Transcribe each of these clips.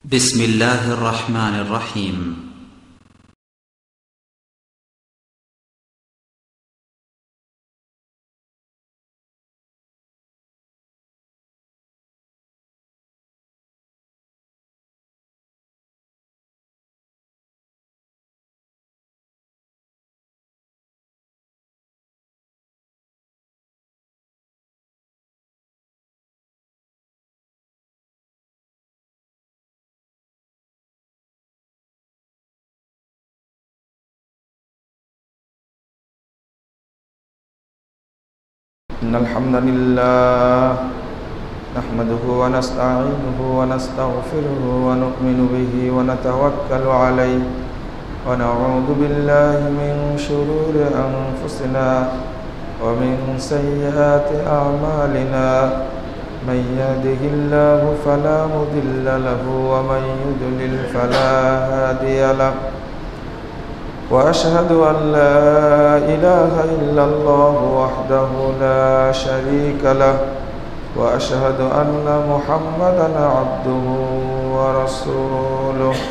بسم الله الرحمن الرحيم. إن الحمد لله نحمده ونستعينه ونستغفره ونؤمن به ونتوكل عليه ونعوذ بالله من شرور أنفسنا ومن سيئات أعمالنا من يهده الله فلا مضل له ومن يضلل فلا هادي له وأشهد أن لا إله إلا الله وحده لا شريك له وأشهد أن محمدا عبده ورسوله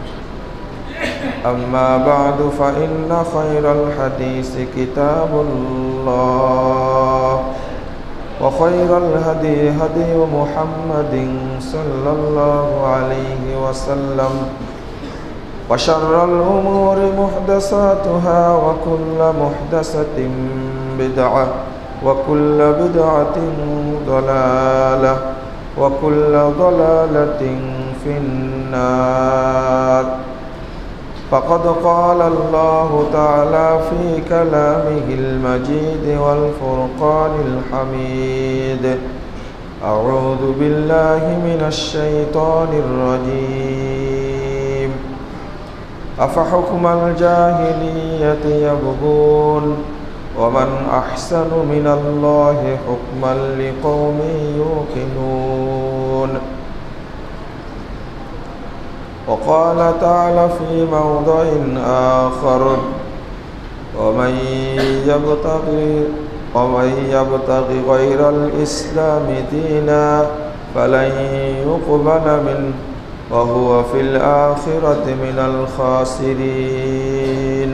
أما بعد فإن خير الحديث كتاب الله وخير الهدي هدي محمد صلى الله عليه وسلم وشر الأمور محدثاتها وكل محدثة بدعة وكل بدعة ضلالة وكل ضلالة في النار. فقد قال الله تعالى في كلامه المجيد والفرقان الحميد: أعوذ بالله من الشيطان الرجيم. أفحكم الجاهلية يبغون ومن أحسن من الله حكما لقوم يوقنون. وقال تعالى في موضع آخر: ومن يبتغي غير الإسلام دينا فلن يقبل منه وهو في الآخرة من الخاسرين.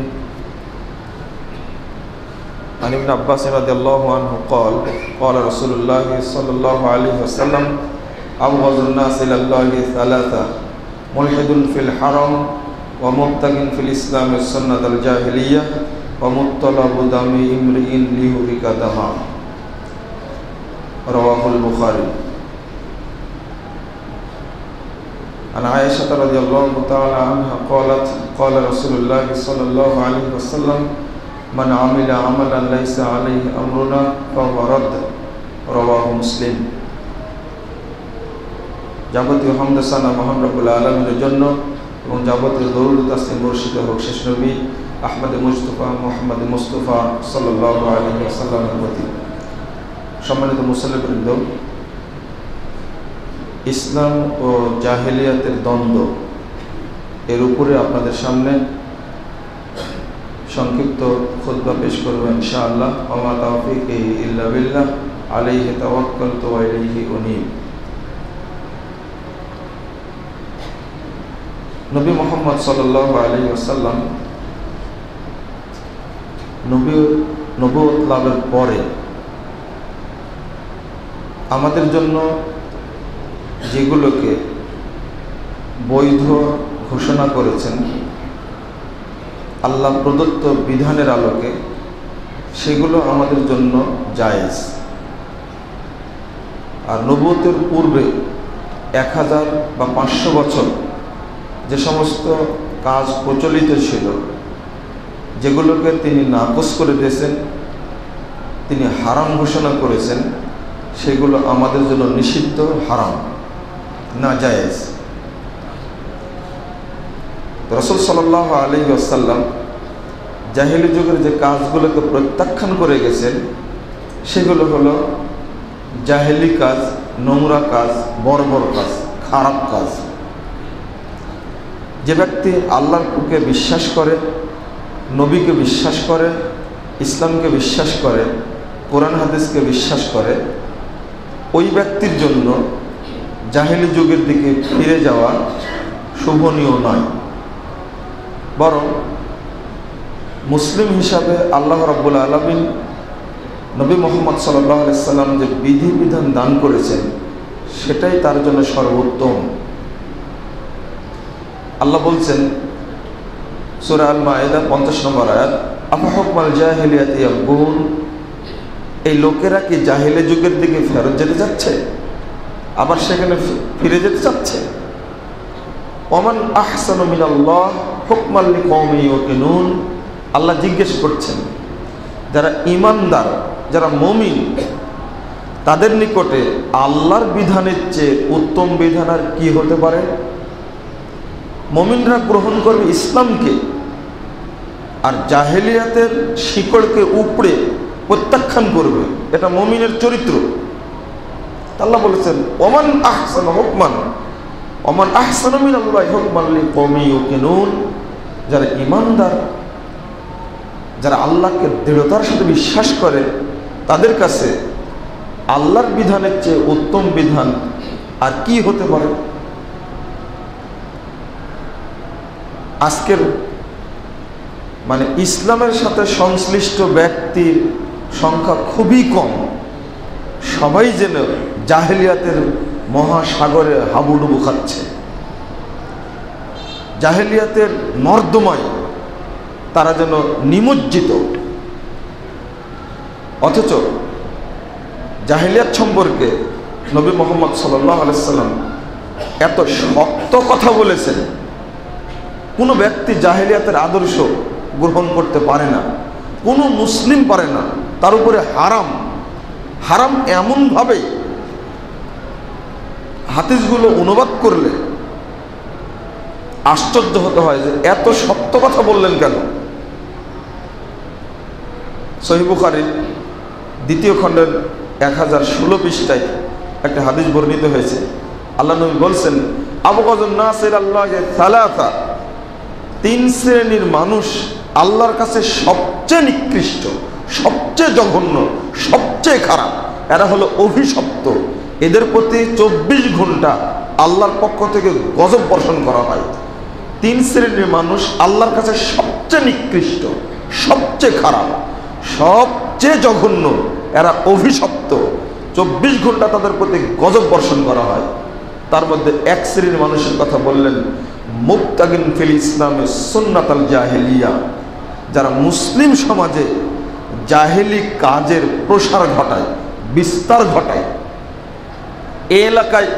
عن ابن عباس رضي الله عنه قال: قال رسول الله صلى الله عليه وسلم: أبغض الناس إلى الله ثلاثة: ملحد في الحرم ومبتغ في الإسلام سنة الجاهلية ومطلب دم امرئ ليهلك دمه. رواه البخاري. عن عائشة رضي الله تعالى عنها قالت: قال رسول الله صلى الله عليه وسلم: من عمل عملا ليس عليه أمرنا فهو رد. رواه مسلم. যাবতীয় হামদ সানা মহান রব্বুল আলামিনের জন্য এবং যাবতীয় দরুদ তাসলিম বর্ষিত হোক শেষ নবী আহমদ মুস্তাফা সাল্লাল্লাহু আলাইহি ওয়াসাল্লামের প্রতি। সম্মানিত মুসল্লিবৃন্দ, ইসলাম ও জাহেলিয়াতের দ্বন্দ্ব এর উপরে আপনাদের সামনে সংক্ষিপ্ত খুতবা পেশ করব ইনশাআল্লাহ। ওয়া তাওফীকি ইল্লা বিল্লাহ আলাইহি তাওয়াক্কালতু ওয়া ইলাইহি উনীব। নবী মুহাম্মদ সাল্লাল্লাহু আলাইহি ওয়াসাল্লাম নবুয়ত লাভের পরে আমাদের জন্য যেগুলোকে বৈধ ঘোষণা করেছেন আল্লাহ প্রদত্ত বিধানের আলোকে, সেগুলো আমাদের জন্য জায়েজ। আর নবুয়তের পূর্বে 1000 বা 500 বছর যে সমস্ত কাজ প্রচলিত ছিল, যেগুলোকে তিনি নাকচ করে দিয়েছেন, তিনি হারাম ঘোষণা করেছেন, সেগুলো আমাদের জন্য নিষিদ্ধ, হারাম, না জায়েজ। রাসূল সাল্লাল্লাহু আলাইহি ওয়াসাল্লাম জাহেলি যুগের যে কাজগুলোকে প্রত্যাখ্যান করে গেছেন, সেগুলো হলো জাহেলি কাজ, নোংরা কাজ, বর্বর কাজ, খারাপ কাজ। যে ব্যক্তি আল্লাহকে বিশ্বাস করে, নবীকে বিশ্বাস করে, ইসলামকে বিশ্বাস করে, কোরআন হাদিসকে বিশ্বাস করে, ওই ব্যক্তির জন্য জাহেলি যুগের দিকে ফিরে যাওয়া শোভনীয় নয়। বরং মুসলিম হিসাবে আল্লাহ রাব্বুল আলামিন নবী মুহাম্মদ সাল্লাল্লাহু আলাইহি সাল্লাম যে বিধিবিধান দান করেছেন সেটাই তার জন্য সর্বোত্তম। আল্লাহ বলছেন সূরা আল মায়েদা 50 নম্বর আয়াত, আফা হুকমাল জাহিলিয়াতি ইয়াবগুন, এই লোকেরা কি জাহিলি যুগের দিকে ফেরত যেতে যাচ্ছে, আবার সেখানে ফিরে যেতে চাচ্ছে। ওমান আহসানু মিনাল্লাহ হুকমান লিকওমিন ইউকিনুন, আল্লাহ জিজ্ঞেস করছেন যারা ঈমানদার, যারা মুমিন, তাদের নিকটে আল্লাহর বিধানের চেয়ে উত্তম বিধান আর কি হতে পারে। মুমিনরা গ্রহণ করবে ইসলামকে, আর জাহেলিয়াতের শিকড়কে উপড়ে প্রত্যাখ্যান করবে, এটা মুমিনের চরিত্র। আল্লাহ বলেছেন ওমান আহসানু হুকমান, ওমান আহসানু মিনাল্লাহি হুকমান লিকওমিন ইউকিনুন, যারা ঈমানদার, যারা আল্লাহকে দৃঢ়তার সাথে বিশ্বাস করে, তাদের কাছে আল্লাহর বিধানের চেয়ে উত্তম বিধান আর কি হতে পারে। আজকের ইসলামের সাথে সংশ্লিষ্ট ব্যক্তির সংখ্যা খুবই কম। সবাই যেন জাহেলিয়াতের মহাসাগরে হাবুডুবু খাচ্ছে, জাহেলিয়াতের নর্দমায় তারা যেন নিমজ্জিত। অথচ জাহেলিয়াত সম্পর্কে নবী মুহাম্মদ সাল্লাল্লাহু আলাইহি সাল্লাম এত শক্ত কথা বলেছেন, কোনো ব্যক্তি জাহেলিয়াতের আদর্শ গ্রহণ করতে পারে না, কোনো মুসলিম পারে না। তার উপরে হারাম, হারাম এমনভাবে হাদিসগুলো অনুবাদ করলে আশ্চর্য হতে হয় যে এত শক্ত কথা বললেন কেন। সহিহ বুখারীর 2য় খণ্ডের 1016 পৃষ্ঠায় একটা হাদিস বর্ণিত হয়েছে। আল্লাহ নবী বলছেন আবগাযুন নাস ইলাল্লাহি সালাসা, 3 শ্রেণীর মানুষ আল্লাহর কাছে সবচেয়ে নিকৃষ্ট, সবচেয়ে জঘন্য, সবচেয়ে খারাপ। এরা হলো অভিশপ্ত, এদের প্রতি 24 ঘন্টা আল্লাহর পক্ষ থেকে গজব বর্ষণ করা হয়। 3 শ্রেণীর মানুষ আল্লাহর কাছে সবচেয়ে নিকৃষ্ট, সবচেয়ে খারাপ, সবচেয়ে জঘন্য, এরা অভিশপ্ত, 24 ঘন্টা তাদের প্রতি গজব বর্ষণ করা হয়। তার মধ্যে 1 শ্রেণীর মানুষের কথা বললেন মুবতাগিন ফিল ইসলামে সুন্নাতাল জাহেলিয়া, যারা মুসলিম সমাজে জাহেলি কাজের প্রসার ঘটায়, বিস্তার ঘটায়। এই এলাকায়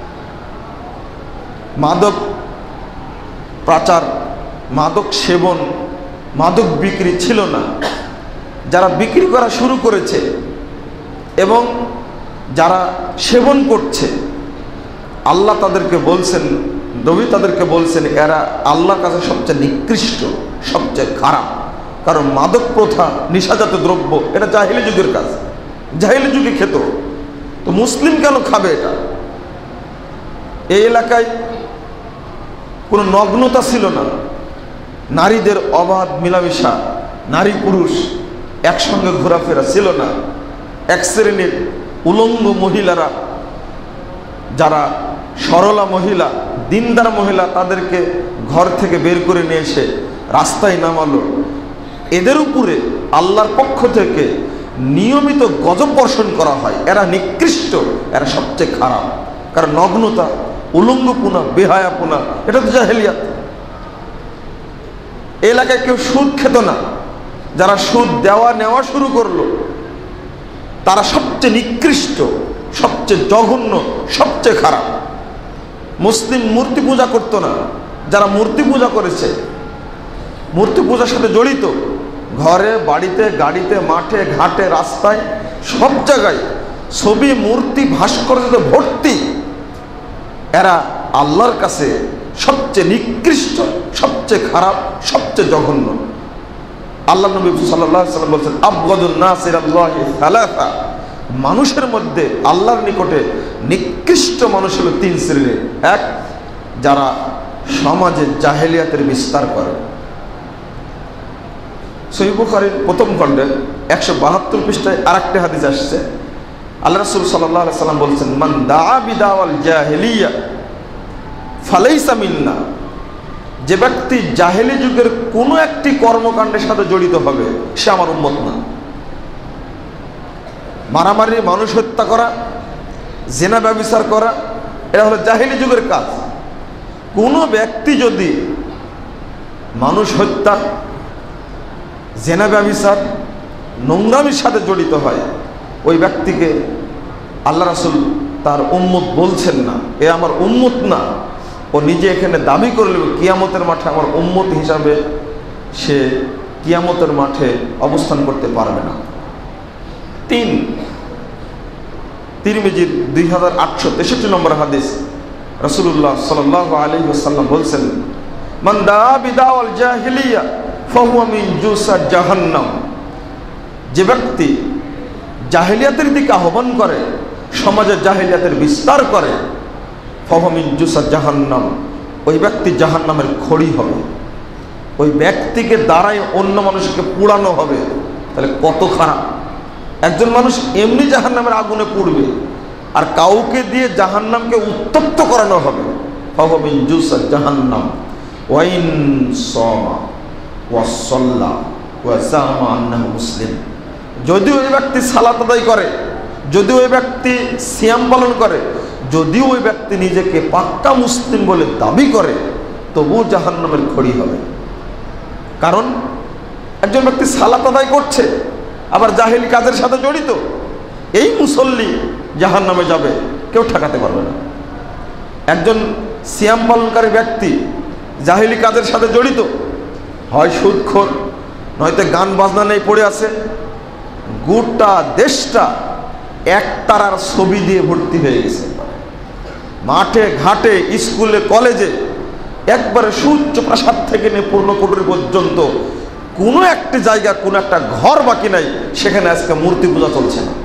মাদক পাচার, মাদক সেবন, মাদক বিক্রি ছিল না। যারা বিক্রি করা শুরু করেছে এবং যারা সেবন করছে, আল্লাহ তাদেরকে বলছেন, নবী তাদেরকে বলছেন এরা আল্লাহর কাছে সবচেয়ে নিকৃষ্ট, সবচেয়ে খারাপ। কারণ মাদক প্রথা, নিশাজাত দ্রব্য, এটা জাহিলি যুগের কাজ, জাহিলি যুগে খেত, তো মুসলিম কেন খাবে এটা। এই এলাকায় কোনো নগ্নতা ছিল না, নারীদের অবাধ মিলামেশা, নারী পুরুষ একসঙ্গে ঘোরাফেরা ছিল না। 1 শ্রেণীর উলঙ্গ মহিলারা, যারা সরলা মহিলা, দিনদার মহিলা, তাদেরকে ঘর থেকে বের করে নিয়ে এসে রাস্তায় নামালো। এদের উপরে আল্লাহর পক্ষ থেকে নিয়মিত গজব বর্ষণ করা হয়। এরা নিকৃষ্ট, এরা সবচেয়ে খারাপ। কারণ নগ্নতা, উলঙ্গপনা, বেহায়াপনা, এটা তো জাহেলিয়াত। এলাকায় কেউ সুদ খেত না, যারা সুদ দেওয়া নেওয়া শুরু করলো তারা সবচেয়ে নিকৃষ্ট, সবচেয়ে জঘন্য, সবচেয়ে খারাপ। মুসলিম মূর্তি পূজা করতো না, যারা মূর্তি পূজা করেছে, মূর্তি পূজার সাথে জড়িত, ঘরে, বাড়িতে, গাড়িতে, মাঠে, ঘাটে, রাস্তায়, সব জায়গায় ছবি, মূর্তি, ভাস্কর্যে ভর্তি। এরা আল্লাহর কাছে সবচেয়ে নিকৃষ্ট, সবচেয়ে খারাপ, সবচেয়ে জঘন্য। আল্লাহ নবী সাল্লাল্লাহু আলাইহি ওয়াসাল্লাম বলেছেন আবগাদুন নাস ইলাল্লাহি সালাসা, মানুষের মধ্যে আল্লাহর নিকটে নিকৃষ্ট মানুষ হলো 3 শ্রেণীর। 1, যারা সমাজে জাহেলিয়াতের বিস্তার করে। সহিহ বুখারীর 1ম খণ্ডে 172 পৃষ্ঠায় আরেকটা হাদিস আসছে। আল্লাহ রাসূল সাল্লাল্লাহু আলাইহি ওয়াসাল্লাম বলছেন মান দাআ বিদাওয়াল জাহিলিয়া ফালাইসা মিন্না, যে ব্যক্তি জাহেলি যুগের কোনো একটি কর্মকাণ্ডের সাথে জড়িত হবে সে আমার উম্মত না। মারামারি, মানুষ হত্যা করা, জেনা ব্যভিচার করা, এটা হলো জাহেলি যুগের কাজ। কোনো ব্যক্তি যদি মানুষ হত্যা, জেনা ব্যভিচার, নোংরামির সাথে জড়িত হয়, ওই ব্যক্তিকে আল্লাহ রাসূল তার উম্মত বলছেন না, এ আমার উম্মত না। ও নিজে এখানে দাবি করলে কিয়ামতের মাঠে আমার উম্মত হিসাবে সে কিয়ামতের মাঠে অবস্থান করতে পারবে না। 3, তিরমিজির 2863 নম্বর হাদিস, রাসূলুল্লাহ সাল্লাল্লাহু আলাইহি ওয়াসাল্লাম বলছেন, মান দাআ বিদাওয়াল জাহিলিয়া ফাহুয়া মিন জুসার জাহান্নাম, যে ব্যক্তি জাহিলিয়াতের দিকে আহ্বান করে, সমাজে জাহিলিয়াতের বিস্তার করে, ফাহুয়া মিন জুসার জাহান্নাম, ওই ব্যক্তি জাহান্নামের খড়ি হবে। ওই ব্যক্তিকে দ্বারাই অন্য মানুষকে পোড়ানো হবে। তাহলে কত খারাপ! একজন মানুষ এমনি জাহান্নামের আগুনে পুড়বে, আর কাউকে দিয়ে জাহান্নামকে উত্তপ্ত করানো হবে। ফাহুয়া মিন জুসার জাহান্নাম ওয়াইন সামা ওয়া সাল্লা ওয়া জামা আন্নাহু মুসলিম, যদি ওই ব্যক্তি সালাত আদায় করে, যদি ওই ব্যক্তি সিয়াম পালন করে, যদিও ওই ব্যক্তি নিজেকে পাক্কা মুসলিম বলে দাবি করে, তবুও জাহান্নামের খড়ি হবে। কারণ একজন ব্যক্তি সালাত আদায় করছে আবার জাহিলি কাজের সাথে জড়িত, এই মুসল্লি জাহান্নামে যাবে, কেউ ঠেকাতে পারবে না। একজন সিয়াম পালনকারী ব্যক্তি জাহিলি কাজের সাথে জড়িত, হয় সুদখোর, নয়তো গান বাজনা নেই পড়ে আছে, গোটা দেশটা একতারার ছবি দিয়ে ভর্তি হয়ে গেছে। মাঠে ঘাটে, স্কুলে কলেজে, একবারে সুউচ্চ প্রাসাদ থেকে নিয়ে পূর্ণকুটির পর্যন্ত কোনো একটা জায়গা, কোনো একটা ঘর বাকি নাই সেখানে আজকে মূর্তি পূজা চলছে না।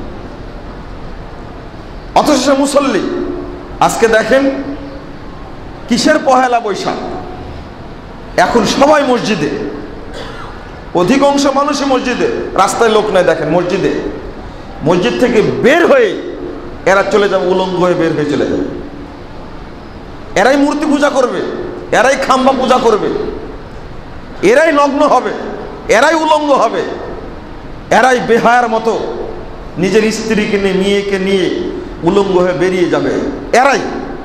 অথচ সে মুসল্লি। আজকে দেখেন কিসের পহেলা বৈশাখ, এখন সবাই মসজিদে, অধিকাংশ মানুষই মসজিদে, রাস্তায় লোক নাই। দেখেন মসজিদে, মসজিদ থেকে বের হয়ে এরা চলে যাবে, উলঙ্গ হয়ে বের হয়ে চলে যাবে। এরাই মূর্তি পূজা করবে, এরাই খাম্বা পূজা করবে, এরাই নগ্ন হবে, এরাই উলঙ্গ হবে, এরাই বেহায়ার মতো নিজের স্ত্রীকে নিয়ে, মেয়েকে নিয়ে উলঙ্গ হয়ে বেরিয়ে যাবে, এরাই।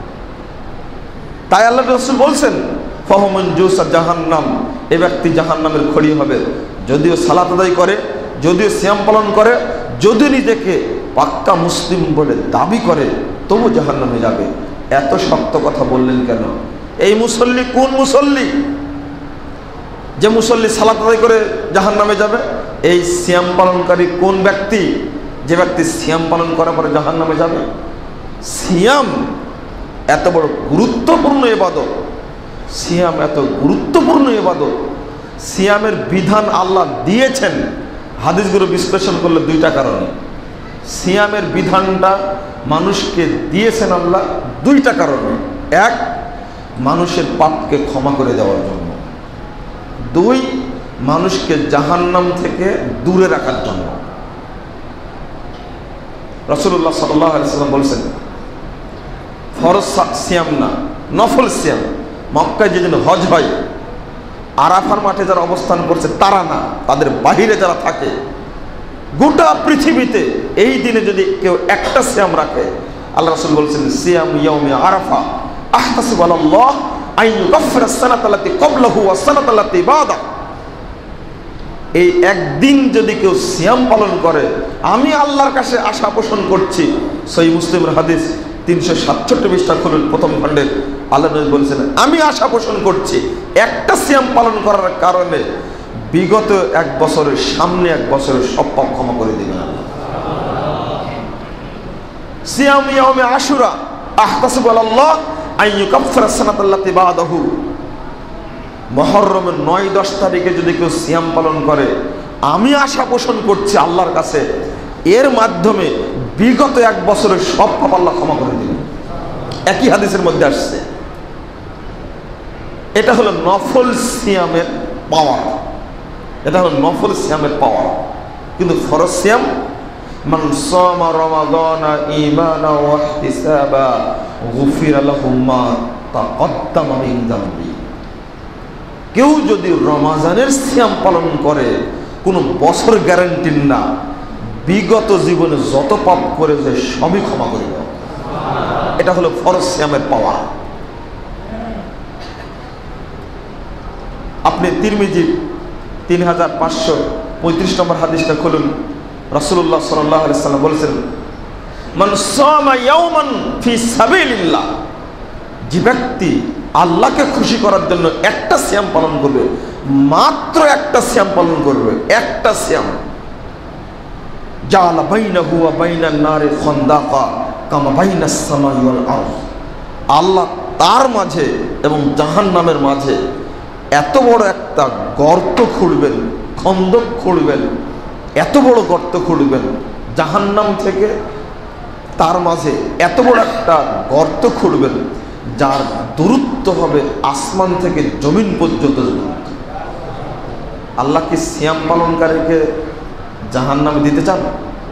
তাই আল্লাহ রাসূল বলছেন, ফাহুয়া মিন জুসার জাহান্নাম, এ ব্যক্তি জাহান্নামের খড়ি হবে। যদিও সালাত আদায় করে, যদিও সিয়াম পালন করে, যদিও নিজেকে পাক্কা মুসলিম বলে দাবি করে, তবু জাহান্নামে যাবে। এত শক্ত কথা বললেন কেন? এই মুসল্লি কোন মুসল্লি? যে মুসল্লি সালাত আদায় করে জাহান্নামে যাবে। এই সিয়াম পালনকারী কোন ব্যক্তি? যে ব্যক্তি সিয়াম পালন করার পরে জাহান্নামে যাবে। সিয়াম এত বড় গুরুত্বপূর্ণ ইবাদত, সিয়াম এত গুরুত্বপূর্ণ ইবাদত, সিয়ামের বিধান আল্লাহ দিয়েছেন। হাদিসগুলো বিশ্লেষণ করলে 2টা কারণে সিয়ামের বিধানটা মানুষকে দিয়েছেন আল্লাহ 2টা কারণে। 1, মানুষের পাপকে ক্ষমা করে দেওয়ার জন্য। 2, মানুষকে জাহান্নাম থেকে দূরে রাখার জন্য। রাসূলুল্লাহ সাল্লাল্লাহু আলাইহি ওয়াসাল্লাম বলেছেন, ফরজ সিয়াম না, নফল সিয়াম। মক্কায় যেদিন হজ হয়, আরাফার মাঠে যারা অবস্থান করছে তারা না, তাদের বাহিরে যারা থাকে, গোটা পৃথিবীতে এই দিনে যদি কেউ একটা সিয়াম রাখে, আল্লাহ রাসূল বলছেন, সিয়াম ইয়াউমি আরাফা আহতাসিবু আলাল্লাহ আন ইউকাফিরা আস-সানাতা আল্লাতী ক্বাবলাহু ওয়াস-সানাতা আল্লাতী বা'দা। এই একদিন যদি কেউ সিয়াম পালন করে, আমি আল্লাহর কাছে আশা পোষণ করছি। সহিহ মুসলিমের হাদিস 367 পৃষ্ঠা খুলুন, প্রথম খণ্ডে আল্লাহ নবী বলেছেন, আমি আশা পোষণ করছি একটা সিয়াম পালন করার কারণে বিগত 1 বছরের, সামনে 1 বছরের সব পাপ ক্ষমা করে দিবেন আল্লাহ। সিয়াম ইয়াউমে আশুরা আহতাসিবু আলাল্লাহ আন ইউকাফিরা আস-সানাতা আল্লাতী বা'দাহু। মুহররমের 9-10 তারিখে যদি কেউ সিয়াম পালন করে, আমি আশা পোষণ করছি আল্লাহর কাছে এর মাধ্যমে বিগত 1 বছরের সব পাপ আল্লাহ ক্ষমা করে দিবেন। একই হাদিসের মধ্যে আসছে। এটা হলো নফল সিয়ামের পাওয়ার, এটা হলো নফল সিয়ামের পাওয়ার। কিন্তু ফরজ সিয়াম, মান সামা রমাদানা ঈমানান ওয়া ইহতিসাবা গুফিরা লাহু মা তাকদ্দামা মিন যামবি। কেউ যদি রমাজানের সিয়াম পালন করে, কোনো বছর গ্যারান্টি না, বিগত জীবনে যত পাপ করেছে সবই ক্ষমা করে দাও। এটা হলো ফরজ সিয়ামের পাওয়া। আপনি তিরমিজি 3535 নম্বর হাদিসটা খুলুন। রাসূলুল্লাহ সাল্লাল্লাহু আলাইহি ওয়াসাল্লাম বলেছেন, মান সামা ইয়াওমান ফি সাবিলিল্লাহ, যে ব্যক্তি আল্লাহকে খুশি করার জন্য একটা সিয়াম পালন করবে, মাত্র একটা সিয়াম পালন করবে, একটা সিয়াম, জাআলা বাইনাহু ওয়া বাইনান নারি খান্দাকা কামা বাইনাস সামাই ওয়াল আরদ, আল্লাহ তার মাঝে এবং জাহান্নামের মাঝে এত বড় একটা গর্ত খুঁড়বেন, খন্দক খুঁড়বেন, এত বড় গর্ত খুঁড়বেন জাহান্নাম থেকে, তার মাঝে এত বড় একটা গর্ত খুঁড়বেন যার দূরত্ব হবে আসমান থেকে জমিন পর্যন্ত দূরত্ব। আল্লাহ কি সিয়াম পালনকারীকে জাহান্নামে দিতে চান?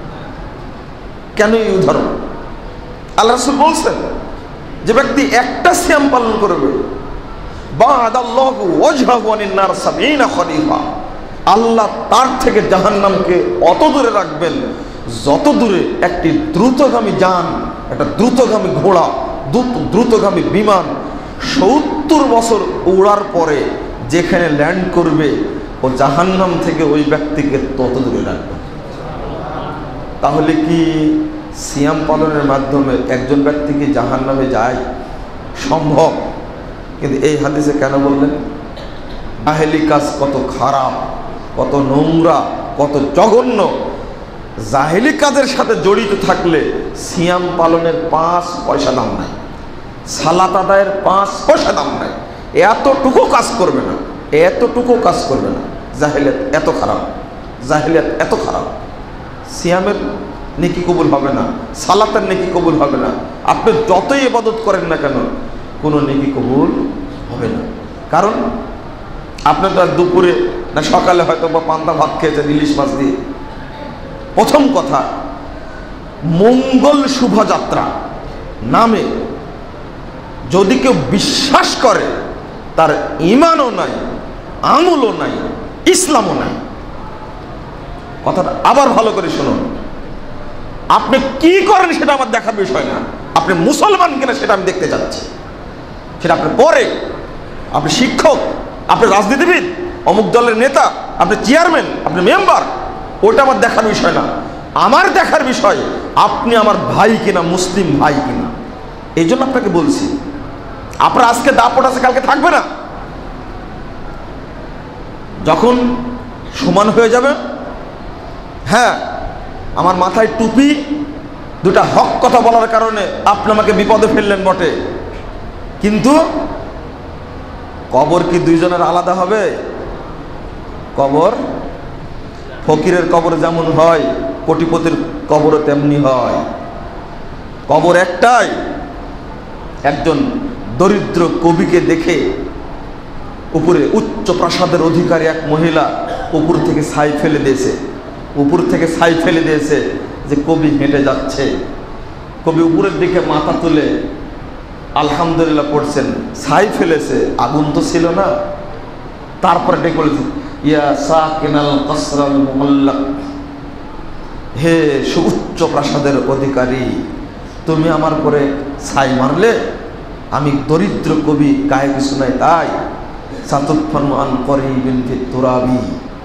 কেন এই উদাহরণ? আল্লাহ রাসূল বলছেন, যে ব্যক্তি একটা সিয়াম পালন করবে, বা'দাল্লাহু ওয়াজহাহু আনিন নার 70 খলিফা, আল্লাহ তার থেকে জাহান্নামকে অত দূরে রাখবেন যত দূরে একটি দ্রুতগামী যান, একটা দ্রুতগামী ঘোড়া, দ্রুতগামী বিমান 70 বছর উড়ার পরে যেখানে ল্যান্ড করবে, ও জাহান্নাম থেকে ওই ব্যক্তিকে তত দূরে রাখবে। তাহলে কি সিয়াম পালনের মাধ্যমে একজন ব্যক্তি কি জাহান্নামে যায়? সম্ভব। কিন্তু এই হাদিসে কেন বললেন? জাহেলি কাজ কত খারাপ, কত নোংরা, কত জঘন্য। জাহেলি কাজের সাথে জড়িত থাকলে সিয়াম পালনের 5 পয়সা দাম নাই, সালাত আদায়ের 5 পয়সা দাম নাই। এতটুকু কাজ করবে না, এতটুকু কাজ করবে না। জাহেলিয়াত এত খারাপ, জাহেলিয়াত এত খারাপ। সিয়ামের নেকি কবুল হবে না, সালাতের নেকি কবুল হবে না। আপনি যতই ইবাদত করেন না কেন, কোনো নেকি কবুল হবে না। কারণ আপনি তো দুপুরে না সকালে হয়তো বা পান্তা ভাত খেয়েছেন ইলিশ মাছ দিয়ে। প্রথম কথা, মঙ্গল শোভাযাত্রা নামে যদি কেউ বিশ্বাস করে, তার ঈমানও নাই, আমলও নাই, ইসলামও নাই। কথাটা আবার ভালো করে শুনুন। আপনি কি করেন সেটা আমার দেখার বিষয় না, আপনি মুসলমান কিনা সেটা আমি দেখতে চাচ্ছি। সেটা আপনি পরে, আপনি শিক্ষক, আপনি রাজনীতিবিদ, অমুক দলের নেতা, আপনি চেয়ারম্যান, আপনি মেম্বার, ওটা আমার দেখার বিষয় না। আমার দেখার বিষয় আপনি আমার ভাই কিনা, মুসলিম ভাই কিনা। এই জন্য আপনাকে বলছি, আপনার আজকে দাপট আছে, কালকে থাকবে না। যখন সমান হয়ে যাবে, হ্যাঁ আমার মাথায় টুপি, দুটা হক কথা বলার কারণে আপনি আমাকে বিপদে ফেললেন বটে, কিন্তু কবর কি দুইজনের আলাদা হবে? কবর ফকিরের কবর যেমন হয়, কোটিপতির কবরও তেমনি হয়। কবর একটাই। একজন দরিদ্র কবিকে দেখে উপরে উচ্চ প্রাসাদের অধিকারী এক মহিলা উপর থেকে ছাই ফেলে দিয়েছে, উপর থেকে ছাই ফেলে দিয়েছে যে কবি হেঁটে যাচ্ছে। কবি উপরের দিকে মাথা তুলে আলহামদুলিল্লাহ পড়ছেন, ছাই ফেলেছে, আগুন তো ছিল না। তারপরে ডেকে বলেছে, ইয়া সাকিনাল কসরাল মুআল্লাক, হে সুউচ্চ প্রাসাদের অধিকারী, তুমি আমার পরে ছাই মারলে, আমি দরিদ্র কবি, গায়ে কিছু নাই তাই। সাতুৎফানু আন করিবিন ফিত তুরাবি,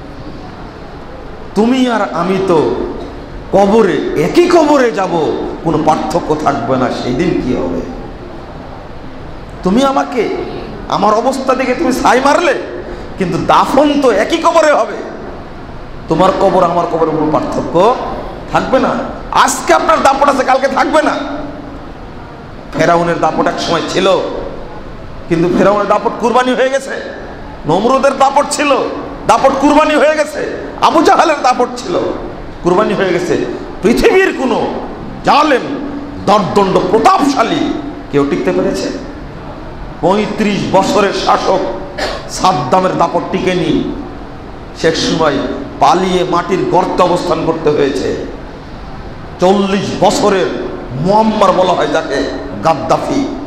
তুমি আর আমি তো কবরে, একই কবরে যাব, কোনো পার্থক্য থাকবে না। সেই দিন কি হবে? তুমি আমাকে, আমার অবস্থা দেখে তুমি ছাই মারলে, কিন্তু দাফন তো একই কবরে হবে। তোমার কবর আমার কবরের কোনো পার্থক্য থাকবে না। আজকে আপনার দাপট আছে, কালকে থাকবে না। ফেরাউনের দাপট এক সময় ছিল, কিন্তু ফেরাউনের দাপট কুরবানি হয়ে গেছে। নমরুদের দাপট ছিল, দাপট কুরবানি হয়ে গেছে। আবু জাহালের দাপট ছিল, কুরবানি হয়ে গেছে। পৃথিবীর কোনো জালেম, দর্দণ্ড, প্রতাপশালী কেউ টিকতে পেরেছে? 35 বছরের শাসক সাদ্দামের দাপট টিকেনি। শেষ সময় পালিয়ে মাটির গর্তে অবস্থান করতে হয়েছে। 40 বছরের মুয়াম্মার বলা হয় যাকে, গাদ্দাফি,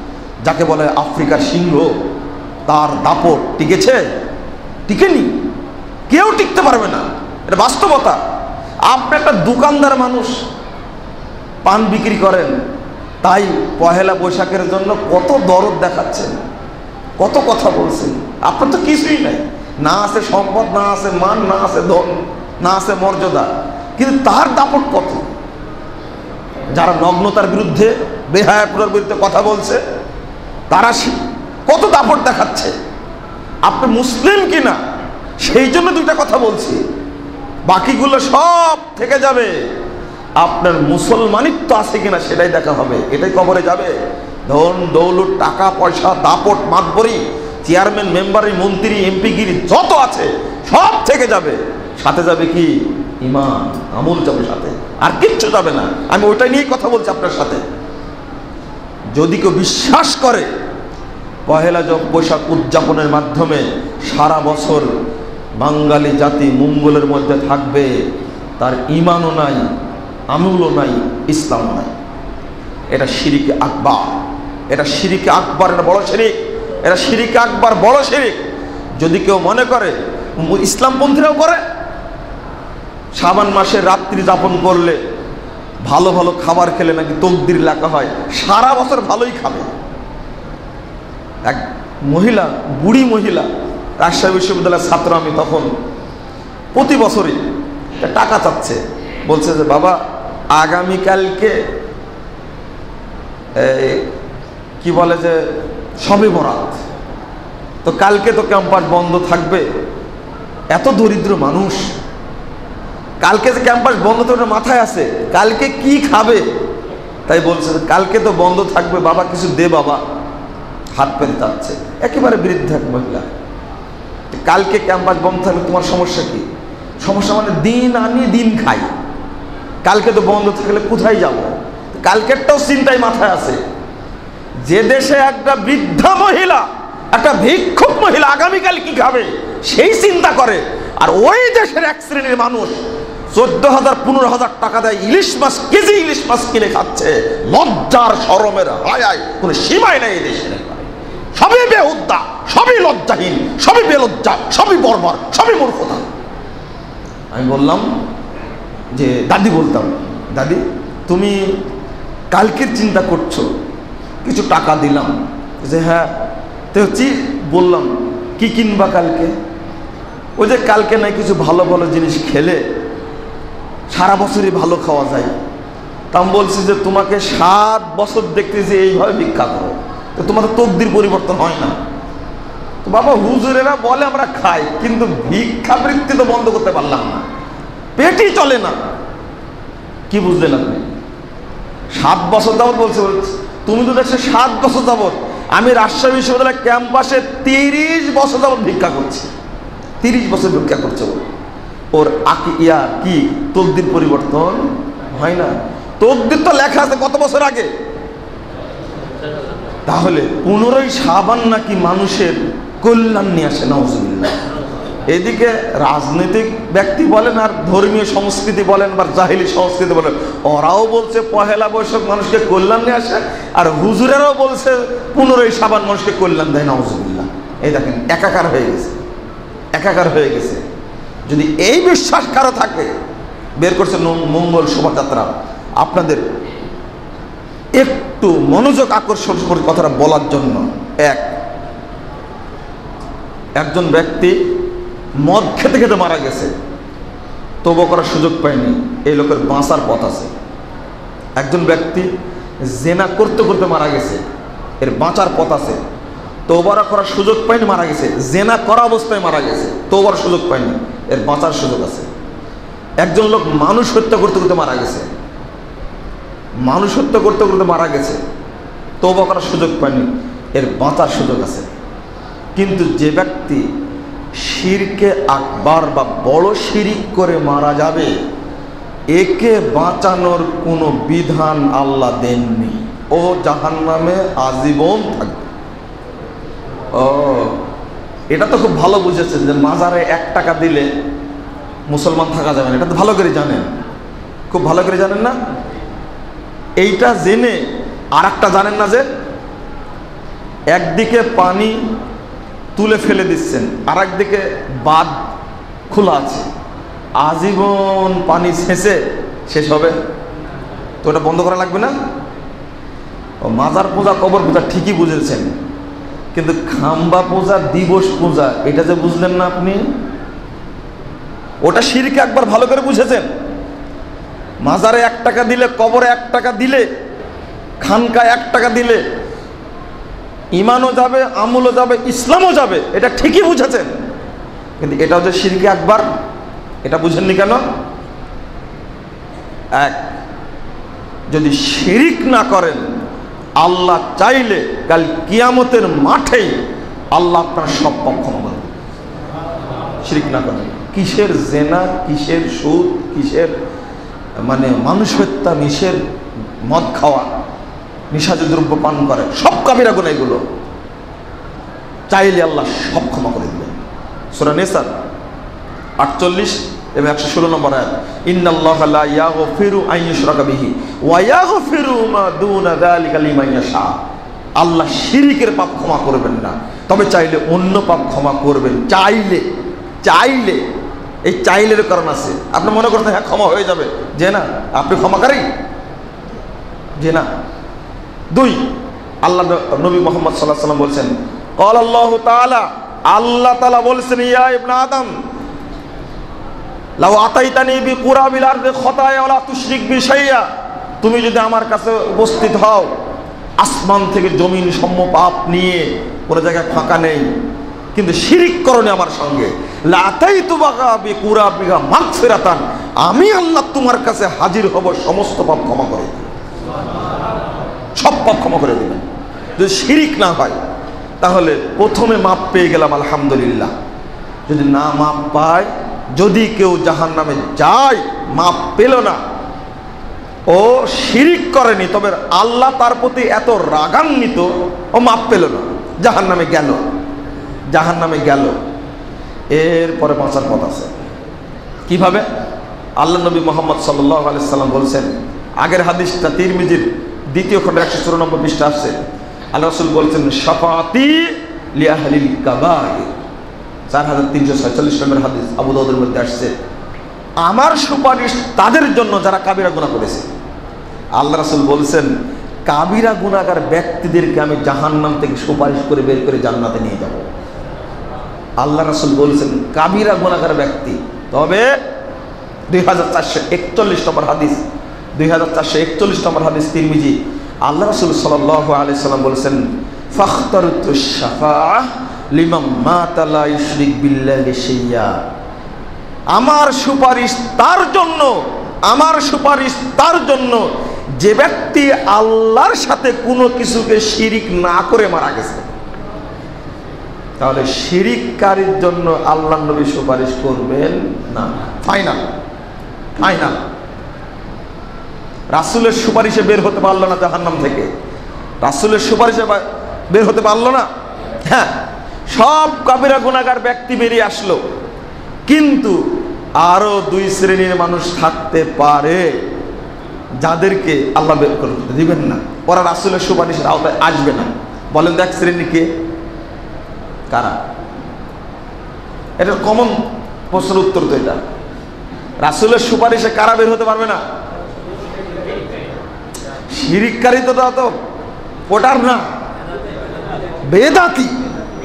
যাকে বলে আফ্রিকার সিংহ, তার দাপট টিকেছে? টিকেনি, কেউ টিকতে পারবে না, এটা বাস্তবতা। আপনি একটা দোকানদার মানুষ, পান বিক্রি করেন, তাই পহেলা বৈশাখের জন্য কত দরদ দেখাচ্ছেন, কত কথা বলছেন। আপনার তো কিছুই নাই, না আছে সম্পদ, না আছে মান, না আছে ধন, না আছে মর্যাদা, কিন্তু তার দাপট কত। যারা নগ্নতার বিরুদ্ধে, বেহায়াপনার বিরুদ্ধে কথা বলছে, তারা কত দাপট দেখাচ্ছে। আপনি মুসলিম কিনা সেই জন্য দুইটা কথা বলছি, বাকিগুলো সব থেকে যাবে। আপনার মুসলমানিত্ব আছে কিনা সেটাই দেখা হবে, এটাই কবরে যাবে। ধন দৌলত, টাকা পয়সা, দাপট, মাতবরি, চেয়ারম্যান, মেম্বারি, মন্ত্রী, এমপিগিরি যত আছে সব থেকে যাবে। সাথে যাবে কি? ঈমান, আমল যাবে সাথে, আর কিচ্ছু যাবে না। আমি ওইটা নিয়েই কথা বলছি আপনার সাথে। যদি কেউ বিশ্বাস করে পহেলা বৈশাখ উদযাপনের মাধ্যমে সারা বছর বাঙালি জাতি মঙ্গলের মধ্যে থাকবে, তার ঈমানও নাই, আমলও নাই, ইসলামও নাই। এটা শিরিকে আকবার, এটা শিরিকে আকবার, এটা বড় শিরিক, এটা শিরিকে আকবার, বড় শিরিক। যদি কেউ মনে করে, ইসলামপন্থীরাও করে, শাবান মাসে রাত্রি যাপন করলে, ভালো ভালো খাবার খেলে নাকি তকদির লেখা হয়, সারা বছর ভালোই খাবে। এক মহিলা, বুড়ি মহিলা, রাজশাহী বিশ্ববিদ্যালয়ের ছাত্র আমি, তখন প্রতি বছরই টাকা চাচ্ছে, বলছে যে বাবা আগামীকালকে কি বলে যে শবে বরাত, তো কালকে তো ক্যাম্পাস বন্ধ থাকবে। এত দরিদ্র মানুষ, কালকে যে ক্যাম্পাস বন্ধ থাকবে মাথায় আছে, কালকে কি খাবে? তাই বলছে কালকে তো বন্ধ থাকবে, বাবা কিছু দে বাবা। হাত পেতে যাচ্ছে, একেবারে বৃদ্ধ এক মহিলা। কালকে ক্যাম্পাস বন্ধ থাকলে তোমার সমস্যা কি? সমস্যা মানে দিন আনি দিন খাই, কালকে তো বন্ধ থাকলে কোথায় যাব? কালকেরটাও চিন্তায় মাথায় আছে। যে দেশে একটা বৃদ্ধা মহিলা, একটা ভিক্ষুক মহিলা আগামীকাল কি খাবে সেই চিন্তা করে, আর ওই দেশের এক শ্রেণীর মানুষ 14,000 15,000 টাকা দেয় ইলিশ মাছ, কেজি ইলিশ মাছ কিনে খাচ্ছে। লজ্জার শরমের হায় কোনো সীমাই নাই এই দেশের। সবই বেহুদ্দা, সবই লজ্জাহীন, সবই বেলজ্জা, সবই বর্বর, সবই মূর্খতা। আমি বললাম যে দাদি, বলতাম দাদি তুমি কালকের চিন্তা করছো, কিছু টাকা দিলাম যে হ্যাঁ, তো বললাম কি কিনবা কালকে? ওই যে কালকে নাই কিছু ভালো ভালো জিনিস খেলে সারা বছরই ভালো খাওয়া যায়। তা আমি বলছি যে তোমাকে 7 বছর দেখতেছি এইভাবে ভিক্ষা করো, তো তোমার তকদির পরিবর্তন হয় না। তো বাবা হুজুরেরা বলে আমরা খাই, কিন্তু ভিক্ষাবৃত্তি তো বন্ধ করতে পারলাম না, পেটই চলে না। কি বুঝলেন আপনি? 7 বছর যাবত বলছে, তুমি তো দেখছো 7 বছর যাবত। আমি রাজশাহী বিশ্ববিদ্যালয় ক্যাম্পাসে 30 বছর যাবত ভিক্ষা করছি, 30 বছর ভিক্ষা করছে। ওর কি তকদির পরিবর্তন হয় না? তকদির তো লেখা আছে কত বছর আগে। তাহলে 15ই শাবান নাকি মানুষের কল্যাণ নিয়ে আসে, নাউজুবিল্লাহ। এদিকে রাজনৈতিক ব্যক্তি বলেন আর ধর্মীয় সংস্কৃতি বলেন বা জাহিলি সংস্কৃতি বলেন, ওরাও বলছে পহেলা বৈশাখ মানুষকে কল্যাণ নিয়ে আসে, আর হুজুরেরাও বলছে 15ই শাবান মানুষকে কল্যাণ দেয়, নাউজুবিল্লাহ। এই দেখেন একাকার হয়ে গেছে, একাকার হয়ে গেছে। যদি এই বিশ্বাস কারো থাকে, বের করছে মঙ্গল শোভাযাত্রা। আপনাদের একটু মনোযোগ আকর্ষণ করে কথাটা বলার জন্য, একজন ব্যক্তি মদ খেতে খেতে মারা গেছে, তওবা করার সুযোগ পায়নি, এই লোকের বাঁচার পথ আছে। একজন ব্যক্তি জেনা করতে করতে মারা গেছে, এর বাঁচার পথ আছে। তওবা করার সুযোগ পায়নি, মারা গেছে, জেনা করা অবস্থায় মারা গেছে, তওবার সুযোগ পায়নি, এর বাঁচার সুযোগ আছে। একজন লোক মানুষ হত্যা করতে করতে মারা গেছে, মানুষ হত্যা করতে করতে মারা গেছে, তওবা করার সুযোগ পায়নি, এর বাঁচার সুযোগ আছে। কিন্তু যে ব্যক্তি শিরকে আকবার বা বড় শিরিক করে মারা যাবে, একে বাঁচানোর কোনো বিধান আল্লাহ দেননি, ও জাহান্নামে আজীবন থাকবে। ও, এটা তো খুব ভালো বুঝেছেন যে মাজারে 1 টাকা দিলে মুসলমান থাকা যাবে না, এটা তো ভালো করে জানেন, খুব ভালো করে জানেন না? এইটা জেনে আর একটা জানেন না যে একদিকে পানি তুলে ফেলে দিচ্ছেন, আর একদিকে বাঁধ খোলা আছে, আজীবন পানি ছেঁচে শেষ হবে তো ওটা বন্ধ করা লাগবে না? ও মাজার পূজা কবর পূজা ঠিকই বুঝেছেন, কিন্তু খাম্বা পূজা দিবস পূজা এটা যে বুঝলেন না আপনি, ওটা শিরকে একবার ভালো করে বুঝেছেন। মাজারে 1 টাকা দিলে, কবরে 1 টাকা দিলে, খানকায় 1 টাকা দিলে ইমানও যাবে, আমলও যাবে, ইসলামও যাবে, এটা ঠিকই বুঝেছেন, কিন্তু এটাও যে শিরকে একবার, এটা বুঝেননি কেন? এক, যদি শিরিক না করেন, আল্লাহ চাইলে কাল কিয়ামতের মাঠেই আল্লাহ আপনার সব পাপ ক্ষমা করবেন। শিরিক না করেন, কিসের জেনা, কিসের সুদ, কিসের মানুষ হত্যা, কিসের মদ খাওয়া, নিশাজাতীয় দ্রব্য পান করে, সব কাবিরা গুনাহ এগুলো চাইলে আল্লাহ সব ক্ষমা করে দিবেন। সূরা নিসা 48 এবং 116 নম্বর আয়াত, ইন্নাল্লাহা লা ইয়াগফিরু আন ইউশরাকা বিহি ওয়া ইয়াগফিরু মা দুনা যালিকা লিমান ইয়াশা। আল্লাহ শিরকের পাপ ক্ষমা করবেন না, তবে চাইলে অন্য পাপ ক্ষমা করবেন। চাইলে, চাইলে, এই চাইলের কারণ আছে। আপনি মনে করতে হ্যাঁ ক্ষমা হয়ে যাবে, যে না আপনি ক্ষমাকারী, যে না। 2, আল্লাহ নবী মুহাম্মদ সাল্লাল্লাহু আলাইহি ওয়াসাল্লাম বলছেন, ক্বাল আল্লাহু তাআলা, আল্লাহ তাআলা বলছেন, ইয়া ইবনে আদম লাউ আতাইতানি বিকুরাবিল আরদি খতায়া ওয়া লা তুশরিক বি শাইআ, তুমি যদি আমার কাছে উপস্থিত হও আসমান থেকে জমিন সম পাপ নিয়ে, কোনো জায়গায় ফাঁকা নেই, কিন্তু শিরিক করনি আমার সঙ্গে, লা আতাইতু বাকা বিকুরাবিহা মাগফিরাতান, আমি আল্লাহ তোমার কাছে হাজির হব সমস্ত পাপ ক্ষমা করে দেব, সব পাপ ক্ষমা করে দেবেন। যদি শিরিক না হয় তাহলে প্রথমে মাপ পেয়ে গেলাম আলহামদুলিল্লাহ। যদি না মাপ পায়, যদি কেউ জাহান্নামে যায়, মাপ পেল না, ও শিরিক করেনি, তবে আল্লাহ তার প্রতি এত রাগান্বিত, ও মাপ পেল না, জাহান্নামে গেল, জাহান্নামে গেল। এরপরে বাঁচার পথ আছে। কিভাবে? আল্লাহ নবী মুহাম্মদ সাল্লাল্লাহু আলাইহি সাল্লাম বলছেন, আগের হাদিসটা তিরমিজির 2য় খণ্ডে 194 পৃষ্ঠা আছে, আল্লাহ রাসূল বলছেন, শাফাআতি লি আহলিল কাবাইর, 4346 নম্বর হাদিস, আবু দাউদের মধ্যে আসছে, আমার সুপারিশ তাদের জন্য যারা কাবিরা গুনাহ করেছে। আল্লাহ রাসূল বলছেন, কাবিরা গুনাহগার ব্যক্তিদেরকে আমি জাহান্নাম থেকে সুপারিশ করে বের করে জান্নাতে নিয়ে যাব। আল্লাহ রাসূল বলছেন কাবিরা গুনাহগার ব্যক্তি। তবে 2441 নম্বর হাদিস, 2441 নম্বর হাদিস তিরমিজি, আল্লাহ রাসূল সাল্লাল্লাহু আলাইহি সাল্লাম বলেছেন, ফাখতারতুশ শাফাআহ লিমান মাতা লা ইউশরিক বিল্লাহি শাইয়া, আমার সুপারিশ তার জন্য, আমার সুপারিশ তার জন্য যে ব্যক্তি আল্লাহর সাথে কোনো কিছুকে শিরিক না করে মারা গেছে। তাহলে শিরিককারীর জন্য আল্লাহর নবী সুপারিশ করবেন না, ফাইনাল, ফাইনাল। রাসূলের সুপারিশে বের হতে পারলো না জাহান্নাম থেকে, রাসূলের সুপারিশে বের হতে পারলো না। হ্যাঁ, সব কাবিরা গুনাহগার ব্যক্তি বেরিয়ে আসলো, কিন্তু আরো 2 শ্রেণীর মানুষ থাকতে পারে যাদেরকে আল্লাহ বের করতে দিবেন না, ওরা রাসূলের সুপারিশের আওতায় আসবে না। বলেন তো 1 শ্রেণী কে, কারা? এটা কমন প্রশ্নের উত্তর তো এটা। রাসূলের সুপারিশে কারা বের হতে পারবে না? শিরিককারী তো ওটার না, বেদাতি।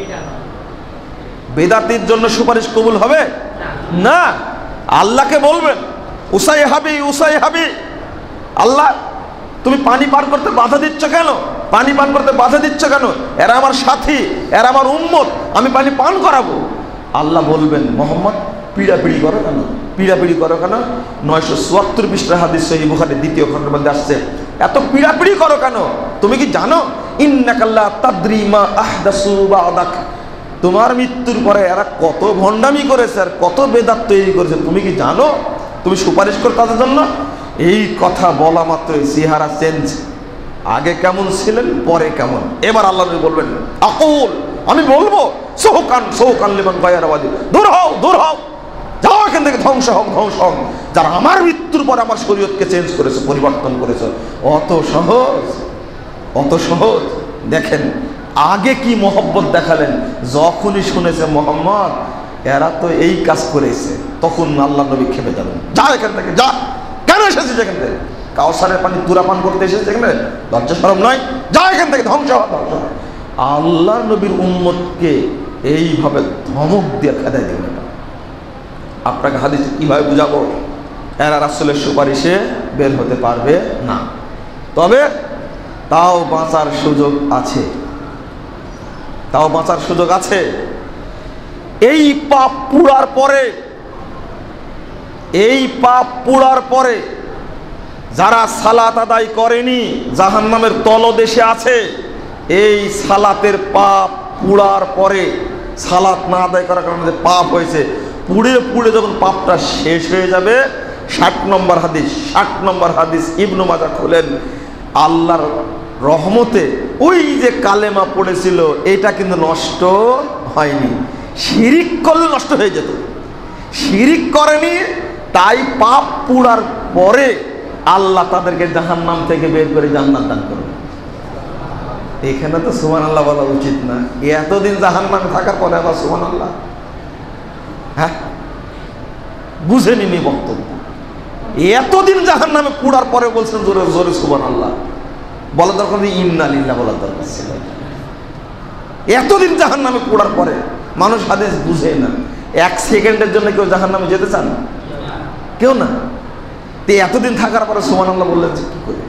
বেদাতির জন্য সুপারিশ কবুল হবে না। আল্লাহকে বলবেন, উসাই হাবি, উসাই হাবি, আল্লাহ তুমি পানি পান করতে বাধা দিচ্ছ কেন? পানি পান করতে বাধা দিচ্ছ কেন? এরা আমার সাথী, এরা আমার উম্মত, আমি পানি পান করাবো। আল্লাহ বলবেন, মুহাম্মদ পিড়াপিড়ি করো কেন? পিড়াপিড়ি করো কেন? 974 পৃষ্ঠা হাদিস, সহিহ বুখারী 2য় খণ্ডের মধ্যে আসছে, এত পিড়াপিড়ি করো কেন? তুমি কি জানো ইন্নাকা লা তাদরি মা আহদাসু বা'দাক, তোমার মৃত্যুর পরে এরা কত ভণ্ডামি করেছে আর কত বেদাত তৈরি করেছে, তুমি কি জানো? তুমি সুপারিশ করো তাদের জন্য? এই কথা বলা মাত্রই চেহারা চেঞ্জ, আগে কেমন ছিলেন পরে কেমন। এবার আল্লাহ বলবেন, আকুল, আমি বলবো, সৌকান সৌকান লিমান গায়রাবাদি, দূর হও, দূর হও, যাও এখান থেকে, ধ্বংস হোক, ধ্বংস হোক, যারা আমার মৃত্যুর পরে আমার শরীয়তকে চেঞ্জ করেছে, পরিবর্তন করেছে। অত সহজ, অত সহজ। দেখেন আগে কি মহব্বত দেখালেন, যখনই শুনেছে মোহাম্মদ এরা তো এই কাজ করেছে, তখন আল্লাহ নবী খেপে যাবেন, যা এখান থেকে যা, কেন এসেছিস এখান থেকে, কাউসারের পানি তুরা পান করতে এসেছে এখানে, লজ্জা শরম নয়, যা এখান থেকে, ধ্বংস ধ্বংস। আল্লাহ নবীর উম্মতকে এইভাবে ধমক দিয়ে খেদাই দেবেন। আপনাকে হাদিস কিভাবে বুঝাবো, এরা রাসূলের সুপারিশে বের হতে পারবে না, তবে তাও বাঁচার সুযোগ আছে, তাও বাঁচার সুযোগ আছে। এই পাপ পুরার পরে, এই পাপ পুরার পরে যারা সালাত আদায় করেনি জাহান্নামের তলদেশে আছে। এই সালাতের পাপ পুরার পরে, সালাত না আদায় করার কারণে যে পাপ হয়েছে, পুড়ে পুড়ে যখন পাপটা শেষ হয়ে যাবে, 60 নম্বর হাদিস ইবনু মাজাহ খুলেন, আল্লাহর রহমতে ওই যে কালেমা পড়েছিল এটা কিন্তু নষ্ট হয়নি, শিরিক করলে নষ্ট হয়ে যেত, শিরিক করেনি, তাই পাপ পুরার পরে আল্লাহ তাদেরকে জাহান্নাম থেকে বের করে জান্নাত দান করবে। এখানে তো সুবহানাল্লাহ বলা উচিত না, এতদিন জাহান্নামে থাকার পরে আবার সুবহানাল্লাহ, হ্যাঁ বুঝেনি বক্তব্য, এতদিন জাহান্নামে পুরার পরে বলছেন জোরে জোরে সুবহানাল্লাহ, বলা দরকার নেই ইন্না লিল্লাহ বলার দরকার ছিল। এতদিন জাহান্নামে পুরার পরে মানুষ হাদিস বুঝে না, 1 সেকেন্ডের জন্য কেউ জাহান্নামে যেতে চান? কেউ না। তো এতদিন থাকার পরে সুবহানাল্লাহ বললেন যে কি করে,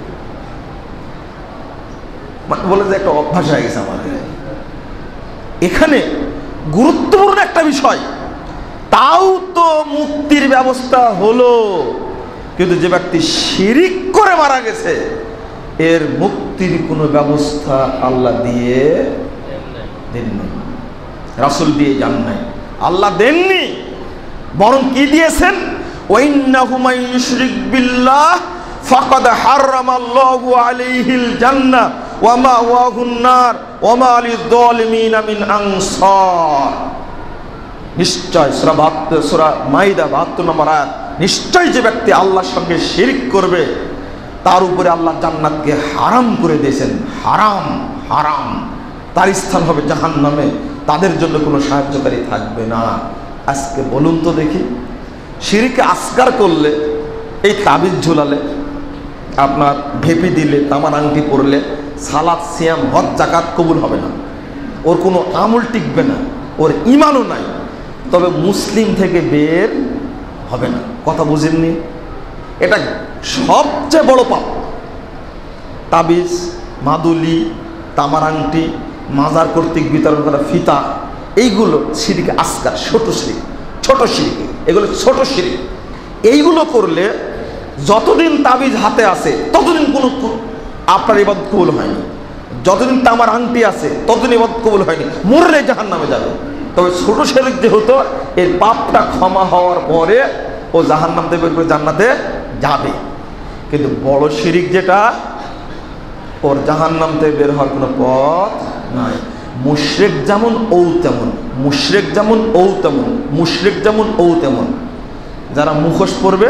বলে যে একটা অভ্যাস হয়ে গেছে আমাদের। এখানে গুরুত্বপূর্ণ একটা বিষয়, তাও তো মুক্তির ব্যবস্থা হলো, কিন্তু যে ব্যক্তি শিরিক করে মারা গেছে এর মুক্তির কোনো ব্যবস্থা আল্লাহ দিয়ে দেননি, রাসূল দিয়ে যান নাই, আল্লাহ দেননি, বরং কি দিয়েছেন, ওয়াইন্নাহু মান ইউশরিক বিল্লাহ ফাকাদ হারামাল্লাহু আলাইহিল জান্নাহ ওয়া মাওয়াহুন নার ওয়া মা লিয-যালিমিনা মিন আনসার। নিশ্চয় সূরা মাইদা 72 নম্বর আয়াত, নিশ্চয় যে ব্যক্তি আল্লাহর সঙ্গে শিরক করবে তার উপরে আল্লাহ জান্নাতকে হারাম করে দিয়েছেন, হারাম হারাম, তার স্থান হবে জাহান্নামে, তাদের জন্য কোনো সাহায্যকারী থাকবে না। আজকে বলুন তো দেখি, শিরকে আসগার করলে, এই তাবিজ ঝুলালে, আপনার ভেপি দিলে, তামার আংটি পরলে, সালাত সিয়াম হজ জাকাত কবুল হবে না, ওর কোনো আমল টিকবে না, ওর ঈমানও নাই, তবে মুসলিম থেকে বের হবে না। কথা বুঝেননি? এটা সবচেয়ে বড় পাপ। তাবিজ, মাদুলি, তামার আংটি, মাজার কর্তৃক বিতরণ করা ফিতা, এইগুলো শিরক আসগার, ছোট শিরক, এগুলো ছোট শিরক। এইগুলো করলে যতদিন তাবিজ হাতে আছে ততদিন কোনো আপনার ইবাদত কবুল হয়নি, যতদিন তামার আংটি আছে ততদিন ইবাদত কবুল হয়নি, মরলে জাহান্নামে যাবে। তবে ছোট শিরক যেহেতু, এর পাপটা ক্ষমা হওয়ার পরে ও জাহান্নাম থেকে বের করে জান্নাতে যাবে। কিন্তু বড় শিরক যেটা, ওর জাহান্নাম থেকে বের হওয়ার কোনো পথ নাই। মুশরিক যেমন ও তেমন, মুশরিক যেমন ও তেমন, মুশরিক যেমন ও তেমন। যারা মুখোশ পরবে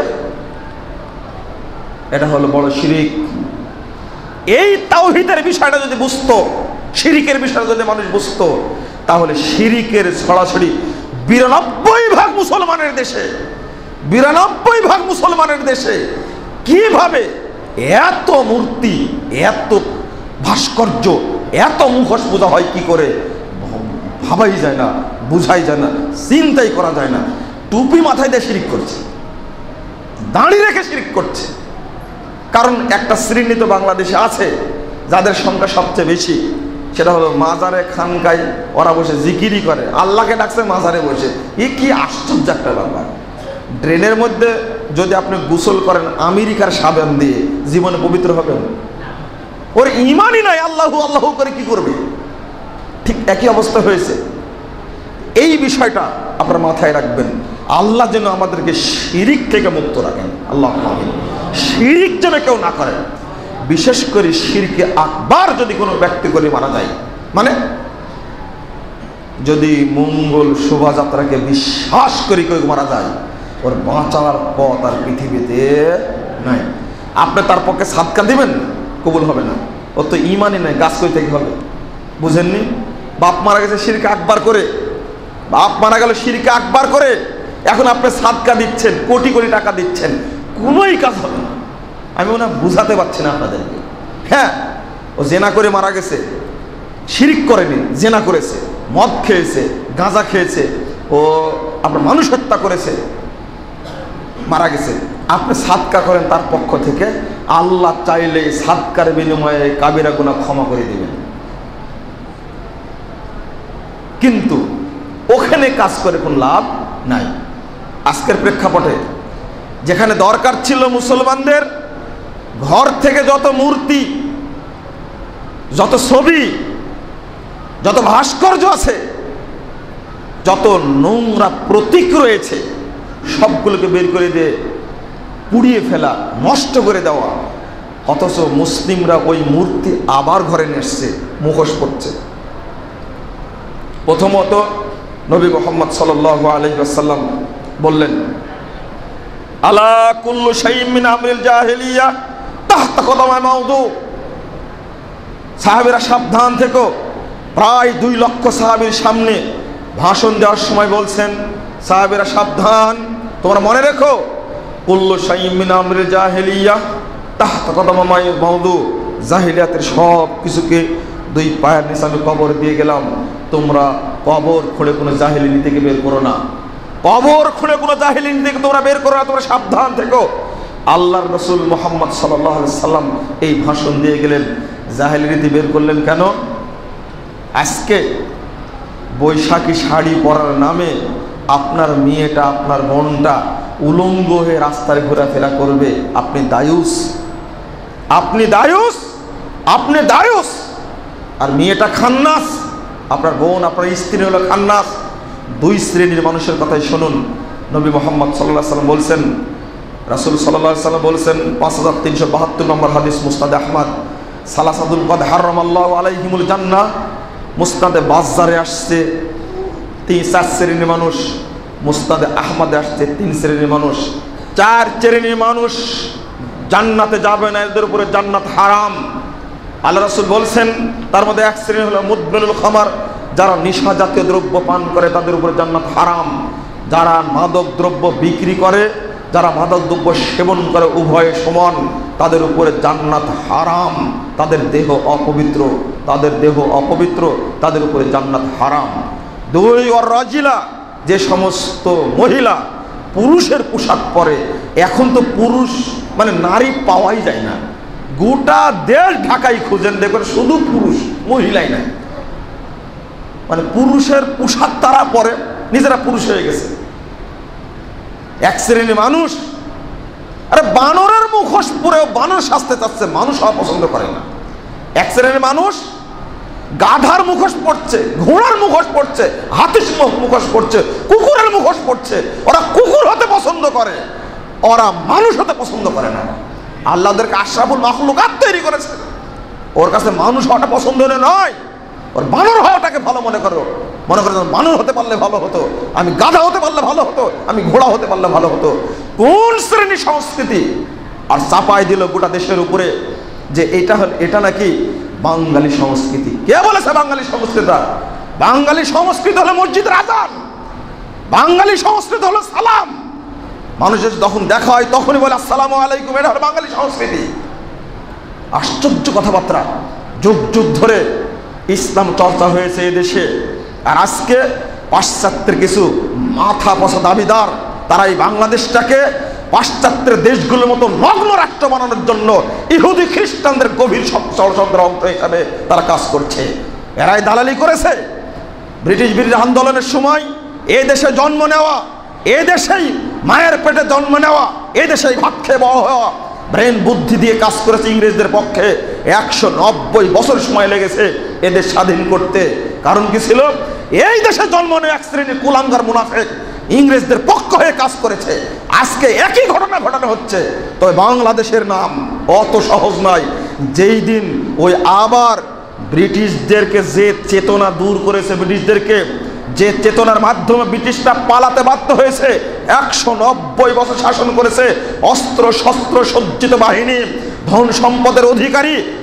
এটা হলো বড় শিরিক। এই তাওহীদের বিষয়টা যদি বুঝতো, শিরিকের বিষয়টা যদি মানুষ বুঝতো, তাহলে শিরিকের ছড়াছড়ি 92% মুসলমানের দেশে, 92% মুসলমানের দেশে কিভাবে এত মূর্তি, এত ভাস্কর্য, এত মুখোশ পূজা হয় কি করে ভাবাই যায় না, বুঝাই যায় না, চিন্তাই করা যায় না। টুপি মাথায় দিয়ে শিরিক করছে, দাঁড়ি রেখে শিরিক করছে। কারণ একটা শ্রেণী তো বাংলাদেশে আছে যাদের সংখ্যা সবচেয়ে বেশি, সেটা হলো মাজারে খানকায় ওরা বসে জিকিরি করে, আল্লাহকে ডাকছে মাজারে বসে। এ কি আশ্চর্য একটা ব্যাপার। ড্রেনের মধ্যে যদি আপনি গোসল করেন আমেরিকার সাবান দিয়ে, জীবনে পবিত্র হবেন? ওর ঈমানই নাই, আল্লাহু আল্লাহু করে কি করবে? ঠিক একই অবস্থা হয়েছে। এই বিষয়টা আপনারা মাথায় রাখবেন, আল্লাহ যেন আমাদেরকে শিরিক থেকে মুক্ত রাখেন। আল্লাহ শিরিক যেন কেউ না করেন। বিশেষ করে শিরকে আকবার যদি কোনো ব্যক্তি করে মারা যায়, মানে যদি মঙ্গল শোভাযাত্রাকে বিশ্বাস করে কেউ মারা যায়, ওর বাঁচার পথ আর পৃথিবীতে নাই। আপনি তার পক্ষে সাদকা দিবেন, কবুল হবে না। ওর তো ঈমানই নাই, গাছ কই থেকে হবে? বুঝেননি? বাপ মারা গেছে শিরকে আকবার করে, বাপ মারা গেল শিরকে আকবার করে, এখন আপনি সাদকা দিচ্ছেন, কোটি কোটি টাকা দিচ্ছেন, কোনোই কাজ হবে না। আমি মনে হয় বুঝাতে পারছি না আপনাদেরকে। হ্যাঁ, ও জেনা করে মারা গেছে, শিরিক করেনি, জেনা করেছে, মদ খেয়েছে, গাঁজা খেয়েছে, ও আপনার মানুষ হত্যা করেছে, মারা গেছে। আপনি সাদকা করেন তার পক্ষ থেকে, আল্লাহ চাইলে সাদকার বিনিময়ে কাবিরা গুনাহ ক্ষমা করে দিবেন। কিন্তু ওখানে কাজ করে কোনো লাভ নাই। আজকের প্রেক্ষাপটে যেখানে দরকার ছিল মুসলমানদের ঘর থেকে যত মূর্তি, যত ছবি, যত ভাস্কর্য আছে, যত নোংরা প্রতীক রয়েছে, সবগুলোকে বের করে দিয়ে পুড়িয়ে ফেলা, নষ্ট করে দেওয়া। অথচ মুসলিমরা ওই মূর্তি আবার ঘরে নিয়ে এসছে, মুখোশ পড়ছে। প্রথমত নবী মুহাম্মদ সাল্লাল্লাহু আলাইহি ওয়াসাল্লাম বললেন, আলা কুল্লু শাইইন মিন আমরিল জাহিলিয়া তাহতা কদমায় মাউদু। সাহাবীরা সাবধান থেকো। প্রায় 2 লক্ষ সাহাবীর সামনে ভাষণ দেওয়ার সময় বলছেন, সাহাবীরা সাবধান, তোমরা মনে রেখো, কুল্লু শাইইন মিন আমরিল জাহিলিয়া তাহতা কদমায় মাউদু। জাহিলিয়াতের সব কিছুকে 2 পায়ের নিচে আমি কবর দিয়ে গেলাম। তোমরা কবর খুঁড়ে কোনো জাহিলি নীতিকে বের করো না, কবর খুঁড়ে কোনো জাহিলি নীতিকে তোমরা বের করো না, তোমরা সাবধান থেকো। আল্লাহর রাসূল মুহাম্মদ সাল্লাল্লাহু আলাইহি সাল্লাম এই ভাষণ দিয়ে গেলেন। জাহিলি নীতি বের করলেন কেন? আজকে বৈশাখী শাড়ি পরার নামে আপনার মেয়েটা, আপনার বোনটা উলঙ্গ হয়ে রাস্তায় ঘোরাফেরা করবে। আপনি দায়ুস, আপনি দায়ুস, আপনি দায়ুস। আর মেয়েটা খান্নাস, আপনার বোন, আপনার স্ত্রী হলো খান্নাস। 2 শ্রেণীর মানুষের কথাই শুনুন। নবী মুহাম্মদ সাল্লাল্লাহু আলাইহি সাল্লাম বলছেন, রাসূল সাল্লাল্লাহু আলাইহি সাল্লাম বলছেন, 5372 নম্বর হাদিস, মুসনাদে আহমদ, সালাসাতুল কদ হারামাল্লাহু আলাইহিমুল জান্নাহ। মুসনাদে বাজ্জারে আসছে 4 শ্রেণীর মানুষ, মুসনাদে আহমদে আসছে 3 শ্রেণীর মানুষ। 4 শ্রেণীর মানুষ জান্নাতে যাবে না, এদের উপরে জান্নাত হারাম। আল্লাহ রাসূল বলছেন, তার মধ্যে 1 শ্রেণী হলো মুদমিনুল খামার, যারা নেশা জাতীয় দ্রব্য পান করে, তাদের উপরে জান্নাত হারাম। যারা মাদক দ্রব্য বিক্রি করে, যারা মাদক দ্রব্য সেবন করে, উভয় সমান, তাদের উপরে জান্নাত হারাম। তাদের দেহ অপবিত্র, তাদের দেহ অপবিত্র, তাদের উপরে জান্নাত হারাম। 2 ওয়ার রাজিলা, যে সমস্ত মহিলা পুরুষের পোশাক পরে। এখন তো পুরুষ মানে নারী পাওয়াই যায় না, গোটা দেশ ঢাকাই খুঁজেন, দেখবেন শুধু পুরুষ, মহিলাই নাই। মানে পুরুষের পোশাক তারা পরে, নিজেরা পুরুষ হয়ে গেছে। 1 শ্রেণীর মানুষ, আরে বানরের মুখোশ পরেও বানর সাজতে চাচ্ছে, মানুষ হওয়া পছন্দ করে না। 1 শ্রেণীর মানুষ গাধার মুখোশ পড়ছে, ঘোড়ার মুখোশ পড়ছে, হাতির মুখোশ পড়ছে, কুকুরের মুখোশ পড়ছে। ওরা কুকুর হতে পছন্দ করে, ওরা মানুষ হতে পছন্দ করে না। আল্লাহ ওদেরকে আশরাফুল মাখলুকাত তৈরি করেছে, ওর কাছে মানুষ হওয়াটা পছন্দ নয়, ওর বানর হওয়াটাকে ভালো মনে করো। মনে করে বানর হতে পারলে ভালো হতো, আমি গাধা হতে পারলে ভালো হতো, আমি ঘোড়া হতে পারলে ভালো হতো। কোন শ্রেণীর সংস্কৃতি! আর চাপাই দিল গোটা দেশের উপরে যে এটা নাকি বাঙালি সংস্কৃতি। কে বলেছে বাঙালি সংস্কৃতি? বাঙালি সংস্কৃতি হলো মসজিদের আযান, বাঙালি সংস্কৃতি হলো সালাম। মানুষের যখন দেখা হয় তখনই বলে আসসালামু আলাইকুম, এটা হলো বাঙালি সংস্কৃতি। আশ্চর্য কথাবার্তা। যুগ যুগ ধরে ইসলাম চর্চা হয়েছে এদেশে, আর আজকে পাশ্চাত্যের কিছু মাথা পচা দাবিদার, তারা এই বাংলাদেশটাকে পাশ্চাত্যের দেশগুলোর মতো নগ্ন রাষ্ট্র বানানোর জন্য ইহুদি খ্রিস্টানদের গভীর ষড়যন্ত্রের অংশ হিসাবে তারা কাজ করছে। এরাই দালালি করেছে। ব্রিটিশ বিরোধী আন্দোলনের সময় এই দেশে জন্ম নেওয়া, এই দেশেই মায়ের পেটে জন্ম নেওয়া, এই দেশেই ভাত খেয়ে বড় হওয়া, ব্রেন বুদ্ধি দিয়ে কাজ করেছে ইংরেজদের পক্ষে। 190 বছর সময় লেগেছে এদের স্বাধীন করতে। কারণ কি ছিল? এই দেশে জন্ম নেওয়া 1 শ্রেণীর কুলাঙ্গার মুনাফিক ইংরেজদের পক্ষ হয়ে কাজ করেছে। আজকে একই ঘটনা ঘটানো হচ্ছে। তবে বাংলাদেশের নাম অত সহজ নয়। যেই দিন ওই আবার ব্রিটিশদেরকে যে চেতনা দূর করেছে, ব্রিটিশদেরকে যে চেতনার মাধ্যমে ব্রিটিশরা পালাতে বাধ্য হয়েছে, 190 বছর শাসন করেছে, অস্ত্র শস্ত্র সজ্জিত বাহিনী, ধন সম্পদের অধিকারী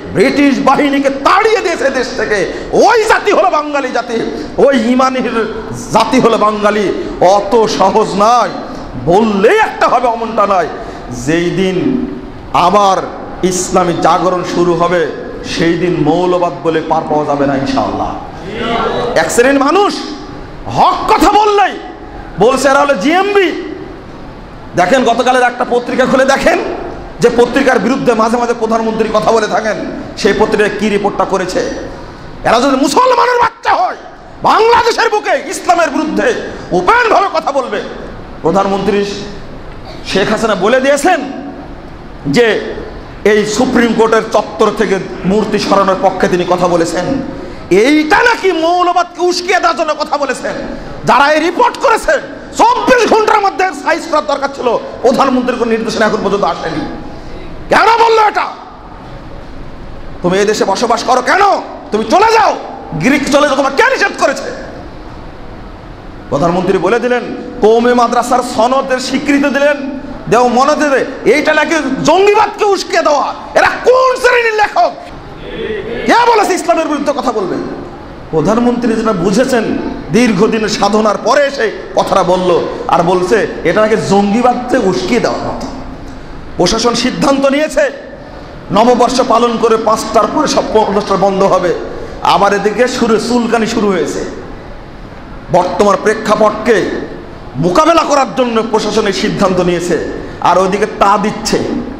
ব্রিটিশ বাহিনীকে তাড়িয়ে দিয়েছে দেশ থেকে। ওই জাতি হলো বাঙালি জাতি, ওই ইমানের জাতি হলো বাঙালি। অত সহজ নয়, বললেই একটা হবে অমনটা নয়। যেই দিন আবার ইসলামী জাগরণ শুরু হবে সেই দিন মৌলবাদ বলে পার পাওয়া যাবে না ইনশাআল্লাহ। এক শ্রেণীর মানুষ হক কথা বললেই বলছে এরা হলো জিএমবি। দেখেন গতকালের একটা পত্রিকা খুলে দেখেন, যে পত্রিকার বিরুদ্ধে মাঝে মাঝে প্রধানমন্ত্রী কথা বলে থাকেন, সেই পত্রিকায় কি রিপোর্টটা করেছে। এরা যদি মুসলমানের বাচ্চা হয় বাংলাদেশের বুকে ইসলামের বিরুদ্ধে ওপেন ভাবে কথা বলবে। প্রধানমন্ত্রী শেখ হাসিনা বলে দিয়েছেন যে এই সুপ্রিম কোর্টের চত্বর থেকে মূর্তি সরানোর পক্ষে তিনি কথা বলেছেন। এইটা নাকি মৌলবাদকে উস্কিয়ে দেওয়ার জন্য কথা বলেছেন। যারা এই রিপোর্ট করেছে 24 ঘন্টার মধ্যে সাইজ করার দরকার ছিল, প্রধানমন্ত্রীর কোন নির্দেশনা এখন পর্যন্ত আসেনি। কেন বললো এটা? তুমি এই দেশে বসবাস করো কেন? তুমি চলে যাও, গ্রিক চলে যাও, তোমার কে নিষেধ করেছে? প্রধানমন্ত্রী বলে দিলেন, কওমি মাদ্রাসার সনদের স্বীকৃতি দিলেন, দেও মনে দেবে এইটা নাকি জঙ্গিবাদকে উস্কিয়ে দেওয়া। এরা কোন শ্রেণীর লেখক? কে বলেছে ইসলামের বিরুদ্ধে কথা বলবে? প্রধানমন্ত্রী যেটা বুঝেছেন দীর্ঘদিনের সাধনার পরে এসে কথাটা বলল, আর বলছে এটা নাকি জঙ্গিবাদকে উস্কিয়ে দেওয়ার মতো। প্রশাসন সিদ্ধান্ত নিয়েছে নববর্ষ পালন করে 5টার পরে সব অনুষ্ঠান বন্ধ হবে। আবার এদিকে চুলকানি শুরু হয়েছে। বর্তমান প্রেক্ষাপটকে মোকাবেলা করার জন্য প্রশাসনের সিদ্ধান্ত নিয়েছে, আর ওইদিকে তা দিচ্ছে।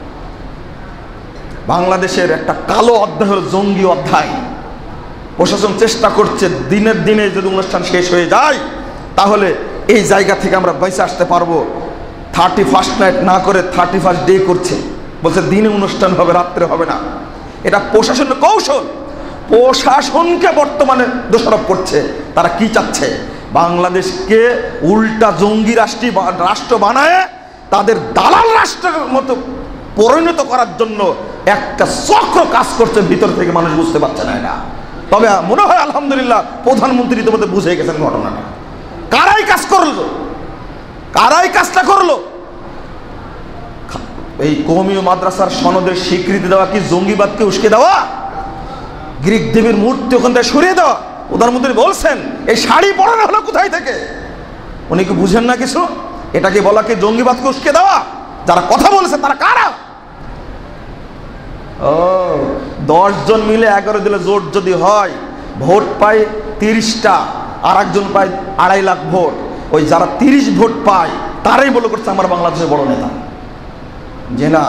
বাংলাদেশের একটা কালো অধ্যায় হল জঙ্গি অধ্যায়। প্রশাসন চেষ্টা করছে দিনের দিনে যদি অনুষ্ঠান শেষ হয়ে যায় তাহলে এই জায়গা থেকে আমরা বেঁচে আসতে পারবো। 31st নাইট না করে 31st ডে করছে, বলছে দিনে অনুষ্ঠান হবে, রাত্রে হবে না। এটা প্রশাসনের কৌশল। প্রশাসনকে বর্তমানে দোষারোপ করছে। তারা কি চাচ্ছে? বাংলাদেশকে উল্টা জঙ্গি রাষ্ট্র বানায় তাদের দালাল রাষ্ট্রের মতো পরিণত করার জন্য একটা চক্র কাজ করছে ভিতর থেকে, মানুষ বুঝতে পারছে না এটা। তবে মনে হয় আলহামদুলিল্লাহ প্রধানমন্ত্রী তোমাদের বুঝে গেছেন ঘটনাটা। কারাই কাজ করলো, কারাই কাজটা করলো? এই কওমি মাদ্রাসার সনদের স্বীকৃতি দেওয়া কি জঙ্গিবাদকে উস্কে দেওয়া? গ্রিক দেবীর মূর্তি ওখান থেকে সরিয়ে দেওয়া? প্রধানমন্ত্রী বলছেন এই শাড়ি পরানো হলো কোথায় থেকে? উনি কি বুঝেন না কিছু? এটাকে বলা কি জঙ্গিবাদকে উস্কে দেওয়া? যারা কথা বলেছে তারা কারা? ও 10 জন মিলে 11 দিলে জোট যদি হয়, ভোট পায় 30টা, আর একজন পায় 2.5 লাখ ভোট। ওই যারা 30 ভোট পায় তারাই বলে করছে আমার বাংলাদেশের বড় নেতা। যে না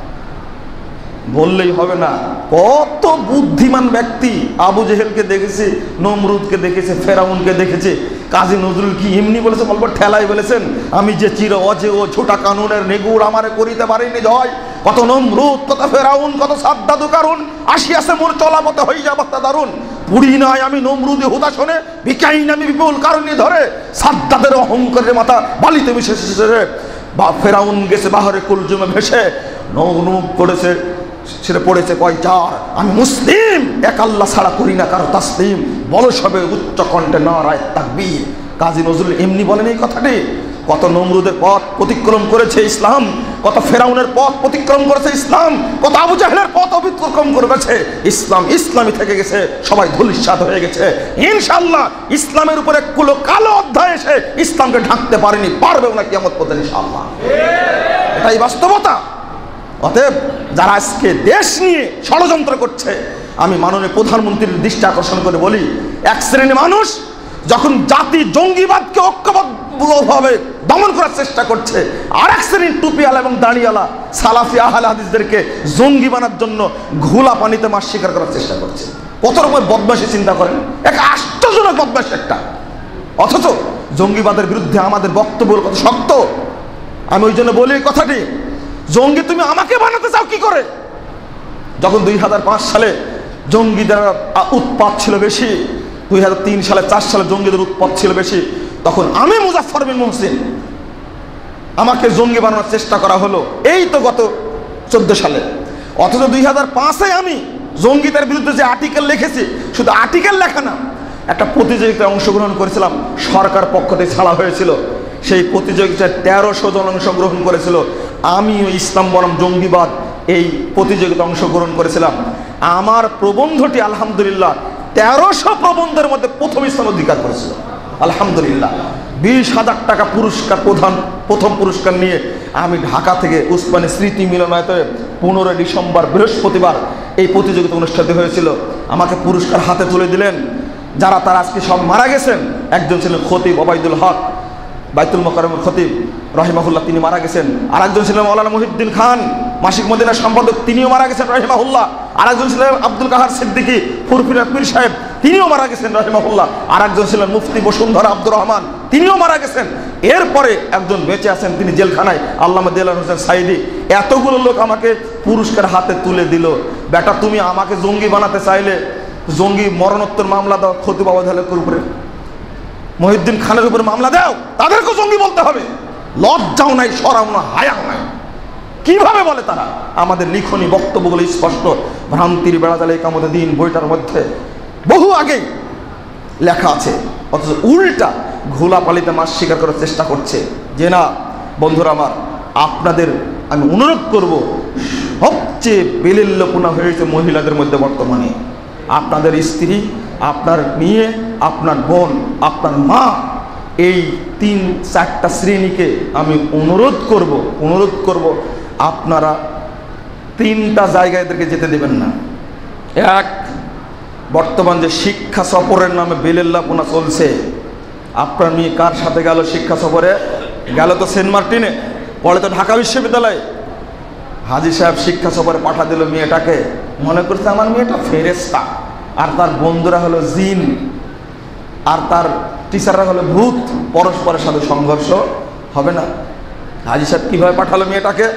বললেই হবে না। কত বুদ্ধিমান ব্যক্তি! আবু জেহেলকে দেখেছি, নমরুদকে দেখেছে, ফেরাউনকে দেখেছে। কাজী নজরুল কি এমনি বলেছে? অল্প ঠেলাই বলেছেন, আমি যে চির অজে ও ছোটা কানুনের নেগুড় আমারে করিতে পারিনি জয়। কত নমরুদ, কত ফেরাউন, কত সাদ্দাদু কারুন, আসিয়াছে মোর চলাপথে হই যাবাত্তা দারুন। পুরি নয় আমি নমরুদে হুদা শোনে, বিকাই আমি বিপুল কারণে ধরে। সাদ্দাদের অহংকারের মাথা বালিতে মিশে, বা ফেরাউন গেছে বাহারে কুলজুমে ভেসে, নৌনুক করেছে সেটা পড়েছে কয় চার। আমি মুসলিম, এক আল্লাহ ছাড়া করি না কারো তাসলিম, বলো সবে উচ্চ কণ্ঠে নারায়ে তাকবীর। কাজী নজরুল এমনি বলেন এই কথাটি। কত নমরুদের পথ অতিক্রম করেছে ইসলাম, কত ফেরাউনের পথ অতিক্রম করেছে ইসলাম, কত আবু জাহেলের পথ অতিক্রম করেছে ইসলাম। ইসলামই থেকে গেছে, সবাই ধূলিসাৎ হয়ে গেছে। ইনশাআল্লাহ ইসলামের উপরে কুলো কালো অধ্যায় এসে ইসলামকে ঢাকতে পারেনি, পারবেও না কিয়ামত পর্যন্ত ইনশাআল্লাহ। এটাই বাস্তবতা। অতএব যারা আজকে দেশ নিয়ে ষড়যন্ত্র করছে, আমি মাননীয় প্রধানমন্ত্রীর দৃষ্টি আকর্ষণ করে বলি, এক শ্রেণীর মানুষ যখন জাতি জঙ্গিবাদকে ঐক্যবদ্ধভাবে দমন করার চেষ্টা করছে, আর এক শ্রেণীর টুপিওয়ালা এবং দাড়িওয়ালা সালাফি আহলে হাদিসদেরকে জঙ্গি বানার জন্য ঘোলা পানিতে মাছ শিকার করার চেষ্টা করছে। কত রকমের বদমাশি চিন্তা করেন, এক আশ্চর্যজনক বদমাশি একটা। অথচ জঙ্গিবাদের বিরুদ্ধে আমাদের বক্তব্য কত শক্ত। আমি ওই জন্য বলি কথাটি, জঙ্গি তুমি আমাকে বানাতে চাও কি করে? যখন 2005 সালে জঙ্গিদের উৎপাত ছিল বেশি, 2003 সালে 4 সালে জঙ্গিদের উৎপাত ছিল বেশি, তখন আমি মুজাফফর বিন মুহসিন, আমাকে জঙ্গি বানানোর চেষ্টা করা হলো এই তো গত 14 সালে। অথচ 2005-এ আমি জঙ্গিদের বিরুদ্ধে যে আর্টিকেল লিখেছি, শুধু আর্টিকেল লেখা না, একটা প্রতিযোগিতায় অংশগ্রহণ করেছিলাম, সরকার পক্ষ থেকে ছাড়া হয়েছিল। সেই প্রতিযোগিতায় 1300 জন অংশগ্রহণ করেছিল। আমিও ইসলাম বনাম জঙ্গিবাদ এই প্রতিযোগিতায় অংশগ্রহণ করেছিলাম। আমার প্রবন্ধটি আলহামদুলিল্লাহ 1300 প্রবন্ধের মধ্যে প্রথম স্থান অধিকার করেছিল আলহামদুলিল্লাহ। 20,000 টাকা পুরস্কার, প্রথম পুরস্কার নিয়ে আমি ঢাকা থেকে উসমানী স্মৃতি মিলনায়তনে 15 ডিসেম্বর বৃহস্পতিবার এই প্রতিযোগিতা অনুষ্ঠিত হয়েছিল। আমাকে পুরস্কার হাতে তুলে দিলেন যারা তারা আজকে সব মারা গেছেন। একজন ছিলেন খতিব ওবায়দুল হক, বাইতুল মোকাররমের খতিব রহিমাহুল্লাহ, তিনি মারা গেছেন। আরেকজন ছিলেন মাওলানা মুহিউদ্দিন খান, মাসিক মদিনার সম্পাদক, তিনিও মারা গেছেন রহিমাহুল্লাহ। আরেকজন ছিলেন আব্দুল কাহার সিদ্দিকী ফুরফুরা পীর সাহেব, তিনিও মারা গেছেন রহিমাহুল্লাহ। আরেকজন ছিলেন মুফতি বসুন্ধরা আব্দুর রহমান, তিনিও মারা গেছেন। এরপরে একজন বেঁচে আছেন, তিনি জেলখানায়, আল্লামা দেলাওয়ার হোসেন সাইদি। এতগুলো লোক আমাকে পুরস্কার হাতে তুলে দিল। বেটা, তুমি আমাকে জঙ্গি বানাতে চাইলে জঙ্গি মরণোত্তর মামলা দাও খতিব আবুল উপরে, মহিউদ্দিন খানের উপরে মামলা দাও, তাদেরকেও জঙ্গি বলতে হবে। লজ্জাও নাই, শরম না, হায়াও নাই। কিভাবে বলে তারা? আমাদের লিখনি বক্তব্যগুলো স্পষ্ট। ভ্রান্তির বেড়াজালে একামতে দিন বইটার মধ্যে বহু আগেই লেখা আছে, অথচ উল্টা ঘোলা পালিতে মাছ শিকার করার চেষ্টা করছে। যে না বন্ধুরা আমার, আপনাদের আমি অনুরোধ করব, সবচেয়ে বেলেল্যপনা হয়েছে মহিলাদের মধ্যে বর্তমানে। আপনাদের স্ত্রী, আপনার মেয়ে, আপনার বোন, আপনার মা, এই 3-4টা শ্রেণীকে আমি অনুরোধ করব আপনারা 3টা জায়গায় এদেরকে যেতে দেবেন না। এক, বর্তমান যে শিক্ষা সফরের নামে বেলেল্লাপনা চলছে, আপনার মেয়ে কার সাথে গেল শিক্ষা সফরে? গেল তো সেন্ট মার্টিনে, পরে তো ঢাকা বিশ্ববিদ্যালয়ে। হাজী সাহেব শিক্ষা সফরে পাঠা দিল মেয়েটাকে, মনে করছে আমার মেয়েটা ফেরেশতা, আর তার বন্ধুরা হলো জিন, আর তার টিচাররা হলো ভূত। পরস্পরের সাথে সংঘর্ষ হবে না? হাজী সাহেব কীভাবে পাঠালো মেয়েটাকে?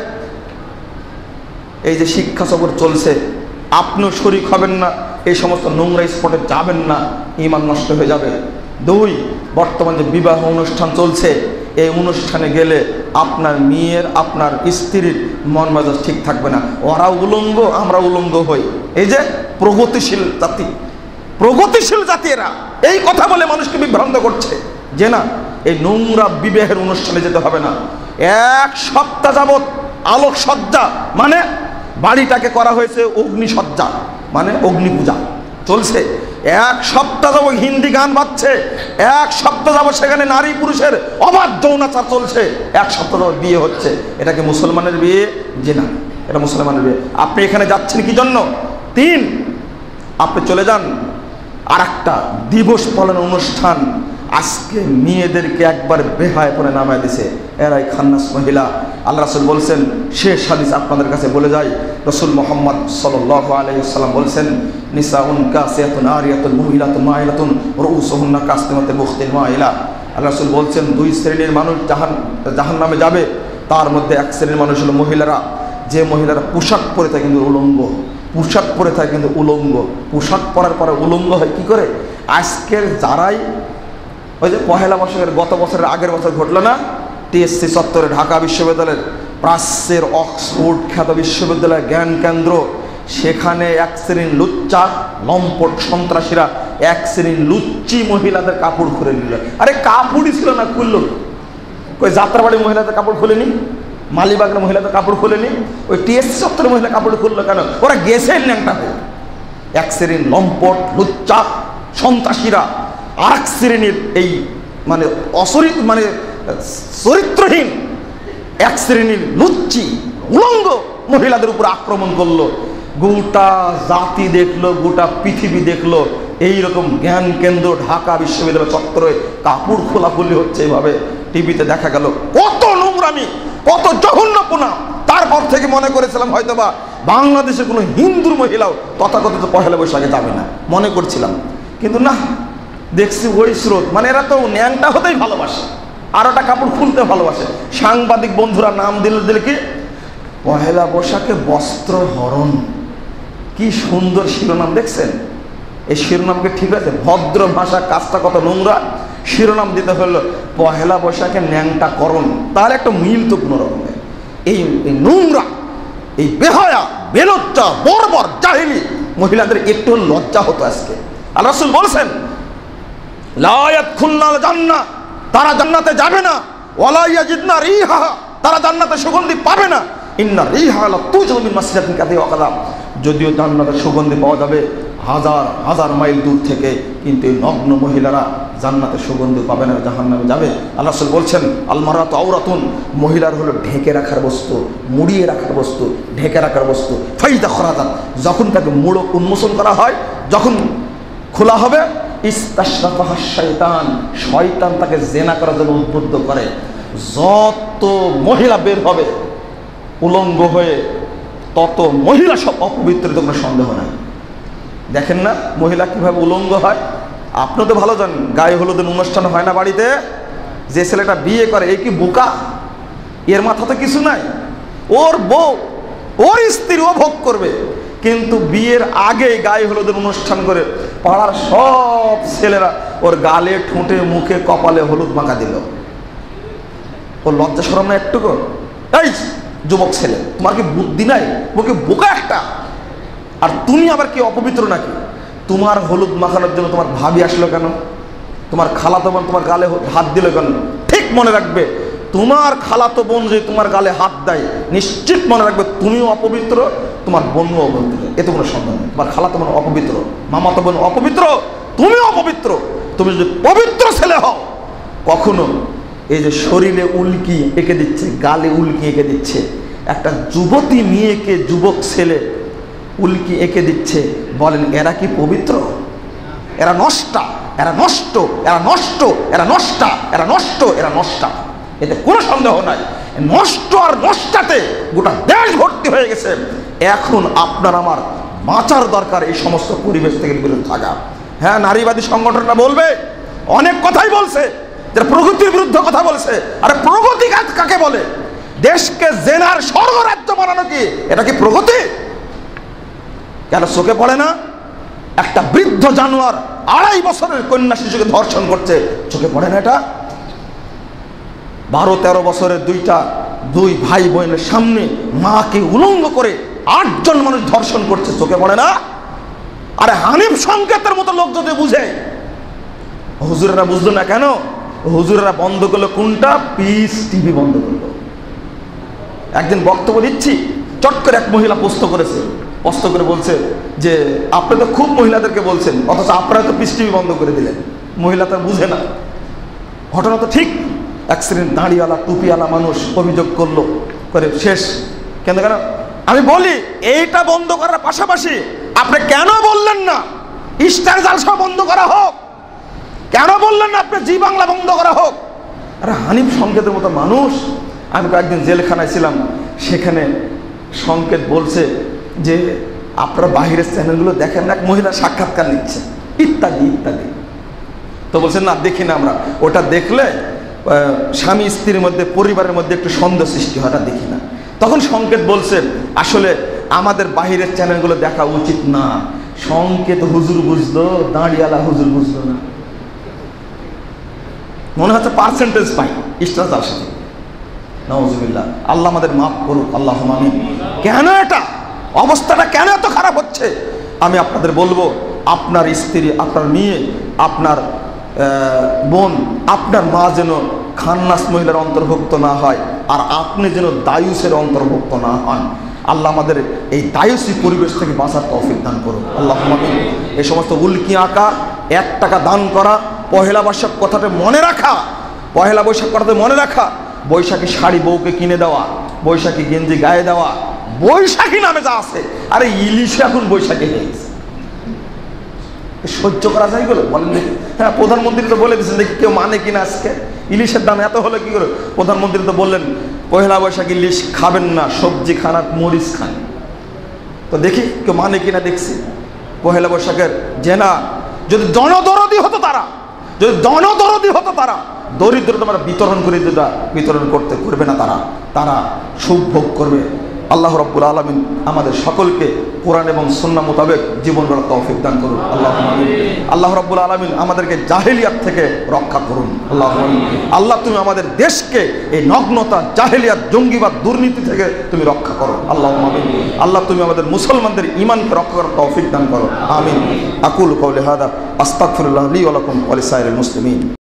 এই যে শিক্ষা সফর চলছে, আপনিও শরীক হবেন না, এই সমস্ত নোংরা স্পটে যাবেন না, ঈমান নষ্ট হয়ে যাবে। 2, বর্তমান যে বিবাহ অনুষ্ঠান চলছে, এই অনুষ্ঠানে গেলে আপনার মেয়ের, আপনার স্ত্রীর মন মেজাজ ঠিক থাকবে না। ওরা উলঙ্গ, আমরা উলঙ্গ হই। এই যে প্রগতিশীল জাতি এরা এই কথা বলে মানুষকে বিভ্রান্ত করছে যে না, এই নোংরা বিবাহের অনুষ্ঠানে যেতে হবে না। 1 সপ্তাহ যাবৎ আলোকসজ্জা, মানে বাড়িটাকে করা হয়েছে অগ্নিসজ্জা, মানে অগ্নি পূজা চলছে। 1 সপ্তাহ যাবৎ হিন্দি গান বাজছে, 1 সপ্তাহ যাবৎ সেখানে নারী পুরুষের অবাধ যৌনাচার চলছে, 1 সপ্তাহ যাবৎ বিয়ে হচ্ছে। এটা কি মুসলমানের বিয়ে? যে না, এটা মুসলমানের বিয়ে। আপনি এখানে যাচ্ছেন কি জন্য? 3, আপনি চলে যান আরেকটা দিবস পালন অনুষ্ঠান। আজকে মেয়েদেরকে একবার বেহায় করে নামায় দিছে, এরাই খান্নাস মহিলা। আল্লাহ রাসূল বলছেন, শেষ হাদিস আপনাদের কাছে বলে যাই, রাসূল মুহাম্মদ সাল্লাল্লাহু আলাইহি ওয়াসাল্লাম বলছেন, নিসাউন কাসিয়াতুন আরিয়াতুন মুমিলাতুন মাইলাতুন রুউসুহুন্না কাসতিমাতুন মুখতিল মাইলা। আল্লাহ রাসূল বলছেন 2 শ্রেণীর মানুষ জাহান্নামে যাবে। তার মধ্যে 1 শ্রেণীর মানুষ হলো মহিলারা, যে মহিলারা পোশাক পরে থাকে কিন্তু উলঙ্গ, পোশাক পরে থাকে কিন্তু উলঙ্গ। পোশাক পরার পরে উলঙ্গ হয় কি করে? আজকের যারাই ওই যে পহেলা বৈশাখের গত বছরের আগের বছর ঘটলো না, টিএসসি চত্বরে ঢাকা বিশ্ববিদ্যালয়ের প্রাচ্যের অক্সফোর্ড খ্যাত বিশ্ববিদ্যালয়ের জ্ঞান কেন্দ্র, সেখানে 1 শ্রেণীর লুচ্চা লম্পট সন্ত্রাসীরা 1 শ্রেণীর লুচ্চি মহিলাদের কাপড় খুলে নিল। আরে কাপড়ই ছিল না, খুললো ওই যাত্রাবাড়ি মহিলাদের কাপড় খুলেনি, মালিবাগের মহিলাদের কাপড় খুলেনি, ওই টিএসসি চত্বরের মহিলা কাপড় খুললো কেন? ওরা গেছে ল্যাংটা হয়ে। 1 শ্রেণীর লম্পট লুচ্চা সন্ত্রাসীরা 1 শ্রেণীর এই মানে চরিত্রহীন 1 শ্রেণীর লুচ্চি উলঙ্গ মহিলাদের উপর আক্রমণ করলো। গোটা জাতি দেখলো, গোটা পৃথিবী দেখলো, এইরকম জ্ঞান কেন্দ্র ঢাকা বিশ্ববিদ্যালয় চত্বরে কাপড় খোলাখুলি হচ্ছে। এইভাবে টিভিতে দেখা গেল কত নোংরামি, কত জঘন্যপনা। তারপর থেকে মনে করেছিলাম হয়তোবা বাংলাদেশে কোনো হিন্দুর মহিলাও তথাকথিত পহেলা বৈশাখে যাবে না, মনে করছিলাম। কিন্তু না, দেখছি ওই স্রোত। মানে এরা তো ন্যাংটা হতেই ভালোবাসে, আর একটা কাপড় খুলতে ভালোবাসে। সাংবাদিক বন্ধুরা নাম দিলে কি পহেলা বৈশাখে বস্ত্র হরণ, কি সুন্দর শিরোনাম দেখছেন? এই শিরোনামকে ঠিক আছে, ভদ্র ভাষা কাজটা কত নোংরা। শিরোনাম দিতে হলো পহেলা বৈশাখে ন্যাংটা করণ, তাহলে একটা মিল তো কোনো রকমের। এই নোংরা, এই বেহায়া, বেলজ্জা, বর্বর, জাহিলি মহিলাদের একটু লজ্জা হতো আজকে। আল্লাহ রাসূল বলছেন, লা ইয়াদখুলনাল জান্নাহ, তারা জান্নাতে যাবে না। ওয়ালা ইয়াজিদনা রিহা, তারা জান্নাতে সুগন্ধি পাবে না। ইন্না রিহা লা তুজু মিন মাসজিদিন কাযা ওয়া কাযা, যদিও জান্নাতের সুগন্ধি পাওয়া যাবে হাজার হাজার মাইল দূর থেকে, কিন্তু এই নগ্ন মহিলারা জান্নাতের সুগন্ধি পাবে না, জাহান্নামে যাবে। আল্লাহ রাসূল বলছেন আল মারাতু আওরাতুন, মহিলার হলো ঢেকে রাখার বস্তু, মুড়িয়ে রাখার বস্তু, ঢেকে রাখার বস্তু। ফাইদা খরাজাত, যখন তাকে মুড়ো উন্মোচন করা হয়, যখন খোলা হবে, ইস্তাশরাফাহা শাইতান, শয়তান তাকে জেনা করার জন্য উদ্বুদ্ধ করে। যত মহিলা বের হবে উলঙ্গ হয়ে, তত মহিলা সব অপবিত্র, কোনো সন্দেহ নাই। দেখেন না মহিলা কিভাবে উলঙ্গ হয়? আপনি তো ভালো জানেন, গায়ে হলুদের অনুষ্ঠান হয় না বাড়িতে, যে ছেলেটা বিয়ে করে এই কি বোকা? এর মাথাতে কিছু নাই, ওর বউ ওর স্ত্রী ও ভোগ করবে, কিন্তু বিয়ের আগে গায়ে হলুদের অনুষ্ঠান করে পাড়ার সব ছেলেরা ওর গালে, ঠোঁটে, মুখে, কপালে হলুদ মাখা দিল। ওর লজ্জা শরম না একটুকু? এই যুবক ছেলে, তোমার কি বুদ্ধি নাই? ওকে বোকা একটা। আর তুমি আবার কি অপবিত্র নাকি? তোমার হলুদ মাখানোর জন্য তোমার ভাবি আসলো কেন? তোমার খালাতো বোন তোমার গালে হাত দিল কেন? ঠিক মনে রাখবে, তোমার খালাতো বোন যদি তোমার গালে হাত দেয়, নিশ্চিত মনে রাখবে তুমিও অপবিত্র, তোমার বোনও অপবিত্র, এতে কোনো সন্দেহ নেই। তোমার খালাতো বোন অপবিত্র, মামাতো বোন অপবিত্র, তুমিও অপবিত্র। তুমি যদি পবিত্র ছেলে হও, কখনো এই যে শরীরে উল্কি এঁকে দিচ্ছে, গালে উল্কি এঁকে দিচ্ছে, একটা যুবতী মেয়েকে যুবক ছেলে উল্কি এঁকে দিচ্ছে, বলেন এরা কি পবিত্র? এরা নষ্টা, এরা নষ্ট, এরা নষ্ট, এরা নষ্টা, এরা নষ্ট, এরা নষ্টা, এতে কোনো সন্দেহ নাই। নষ্ট আর নষ্টাতে গোটা দেশ ভর্তি হয়ে গেছে। এখন আপনার আমার বাঁচার দরকার এই সমস্ত পরিবেশ থেকে বিরত থাকা। হ্যাঁ, নারীবাদী সংগঠনটা বলবে, অনেক কথাই বলছে, যারা প্রগতির বিরুদ্ধে কথা বলছে। আরে প্রগতি কাকে বলে? দেশকে জেনার স্বর্গরাজ্য বানানো কি এটা কি প্রগতি? কেন চোখে পড়ে না? একটা বৃদ্ধ জানোয়ার 2.5 বছরের কন্যা শিশুকে ধর্ষণ করছে, চোখে পড়ে না এটা? 12-13 বছরের দুই ভাই বোনের সামনে মাকে উলঙ্গ করে 8 জন মানুষ ধর্ষণ করছে, চোখে পড়ে না? আরে হানিফ সংকেতের মতো লোক যদি বুঝে, হুজুরেরা বুঝলো না কেন? হুজুরেরা বন্ধ করলো কোনটা? পিস টিভি বন্ধ করলো। একদিন বক্তব্য দিচ্ছি, চট করে এক মহিলা পোস্ট করেছে, পোস্ট করে বলছে যে আপনি তো খুব মহিলাদেরকে বলছেন, অথচ আপনারা তো পিস টিভি বন্ধ করে দিলেন। মহিলা তার বুঝে না, ঘটনা তো ঠিক। এক শ্রেণীর দাঁড়িওয়ালা টুপিওয়ালা মানুষ অভিযোগ করলো, করে শেষ। কেন? আমি বলি এইটা বন্ধ করার পাশাপাশি আপনি কেন বললেন না স্টার জালসা বন্ধ করা হোক? কেন বললেন না আপনি জি বাংলা বন্ধ করা হোক? আরে হানিফ সংকেতের মতো মানুষ। আমি কয়েকদিন জেলখানায় ছিলাম, সেখানে সংকেত বলছে যে আপনারা বাহিরের চ্যানেলগুলো দেখেন না, এক মহিলা সাক্ষাৎকার নিচ্ছে ইত্যাদি ইত্যাদি। তো বলছেন না দেখি না আমরা, ওটা দেখলে স্বামী স্ত্রীর মধ্যে, পরিবারের মধ্যে একটু সন্দেহ সৃষ্টি হয়, ওটা দেখি না। তখন সংকেত বলছে আসলে আমাদের বাহিরের চ্যানেলগুলো দেখা উচিত না। সংকেত হুজুর বুঝলো, দাঁড়িয়ালা হুজুর বুঝলো না। মনে হচ্ছে পার্সেন্টেজ পাই স্টার সাথে। নাউজুবিল্লাহ, আল্লাহ আমাদের মাফ করুক, আল্লাহুম্মা আমিন। কেন এটা অবস্থাটা কেন এত খারাপ হচ্ছে? আমি আপনাদের বলবো, আপনার স্ত্রী, আপনার মেয়ে, আপনার বোন, আপনার মা যেন খান্নাস মহিলার অন্তর্ভুক্ত না হয়, আর আপনি যেন দায়ুসের অন্তর্ভুক্ত না হন। আল্লাহ আমাদের এই দায়ুসী পরিবেশ থেকে বাঁচার তৌফিক দান করুন, আল্লাহুম্মা আমিন। এই সমস্ত উল্কি আঁকা, 1 টাকা দান করা, পহেলা বৈশাখ কথাটা মনে রাখা, পহেলা বৈশাখ কথাটা মনে রাখা, বৈশাখী শাড়ি বউকে কিনে দেওয়া, বৈশাখী গেঞ্জি গায়ে দেওয়া, বৈশাখী নামে যা আছে। আরে ইলিশে এখন বৈশাখী হয়ে গেছে, সহ্য করা যায় গেলো? বলেন দেখি। হ্যাঁ, প্রধানমন্ত্রী তো বলে দিচ্ছেন, দেখি কেউ মানে কিনা আজকে। ইলিশের দাম এত হলো কি করে? প্রধানমন্ত্রী তো বললেন পহেলা বৈশাখ ইলিশ খাবেন না, সবজি খান আর মরিচ খান। তো দেখি কেউ মানে কিনা দেখছি। পহেলা বৈশাখের জেনা যদি জনদরদি হতো তারা, যদি জনদরদি হতো তারা, দরিদ্র তোমরা বিতরণ করে যেটা বিতরণ করবে না, তারা সুখ ভোগ করবে। আল্লাহ রাব্বুল আলামিন আমাদের সকলকে কোরআন এবং সুন্নাহ মোতাবেক জীবন গড়ার তৌফিক দান করুন, আল্লাহুম্মা আমিন। আল্লাহ রাব্বুল আলামিন আমাদেরকে জাহেলিয়াত থেকে রক্ষা করুন, আল্লাহুম্মা আমিন। আল্লাহ তুমি আমাদের দেশকে এই নগ্নতা, জাহেলিয়াত, জঙ্গিবাদ, দুর্নীতি থেকে তুমি রক্ষা করো, আল্লাহুম্মা আমিন। আল্লাহ তুমি আমাদের মুসলমানদের ঈমানকে রক্ষা করার তৌফিক দান করো, আমিন। আকুলু কাওলি হাদা আস্তাগফিরুল্লাহ লি ওয়া লাকুম ওয়া লিসাইরিল মুসলিমিন।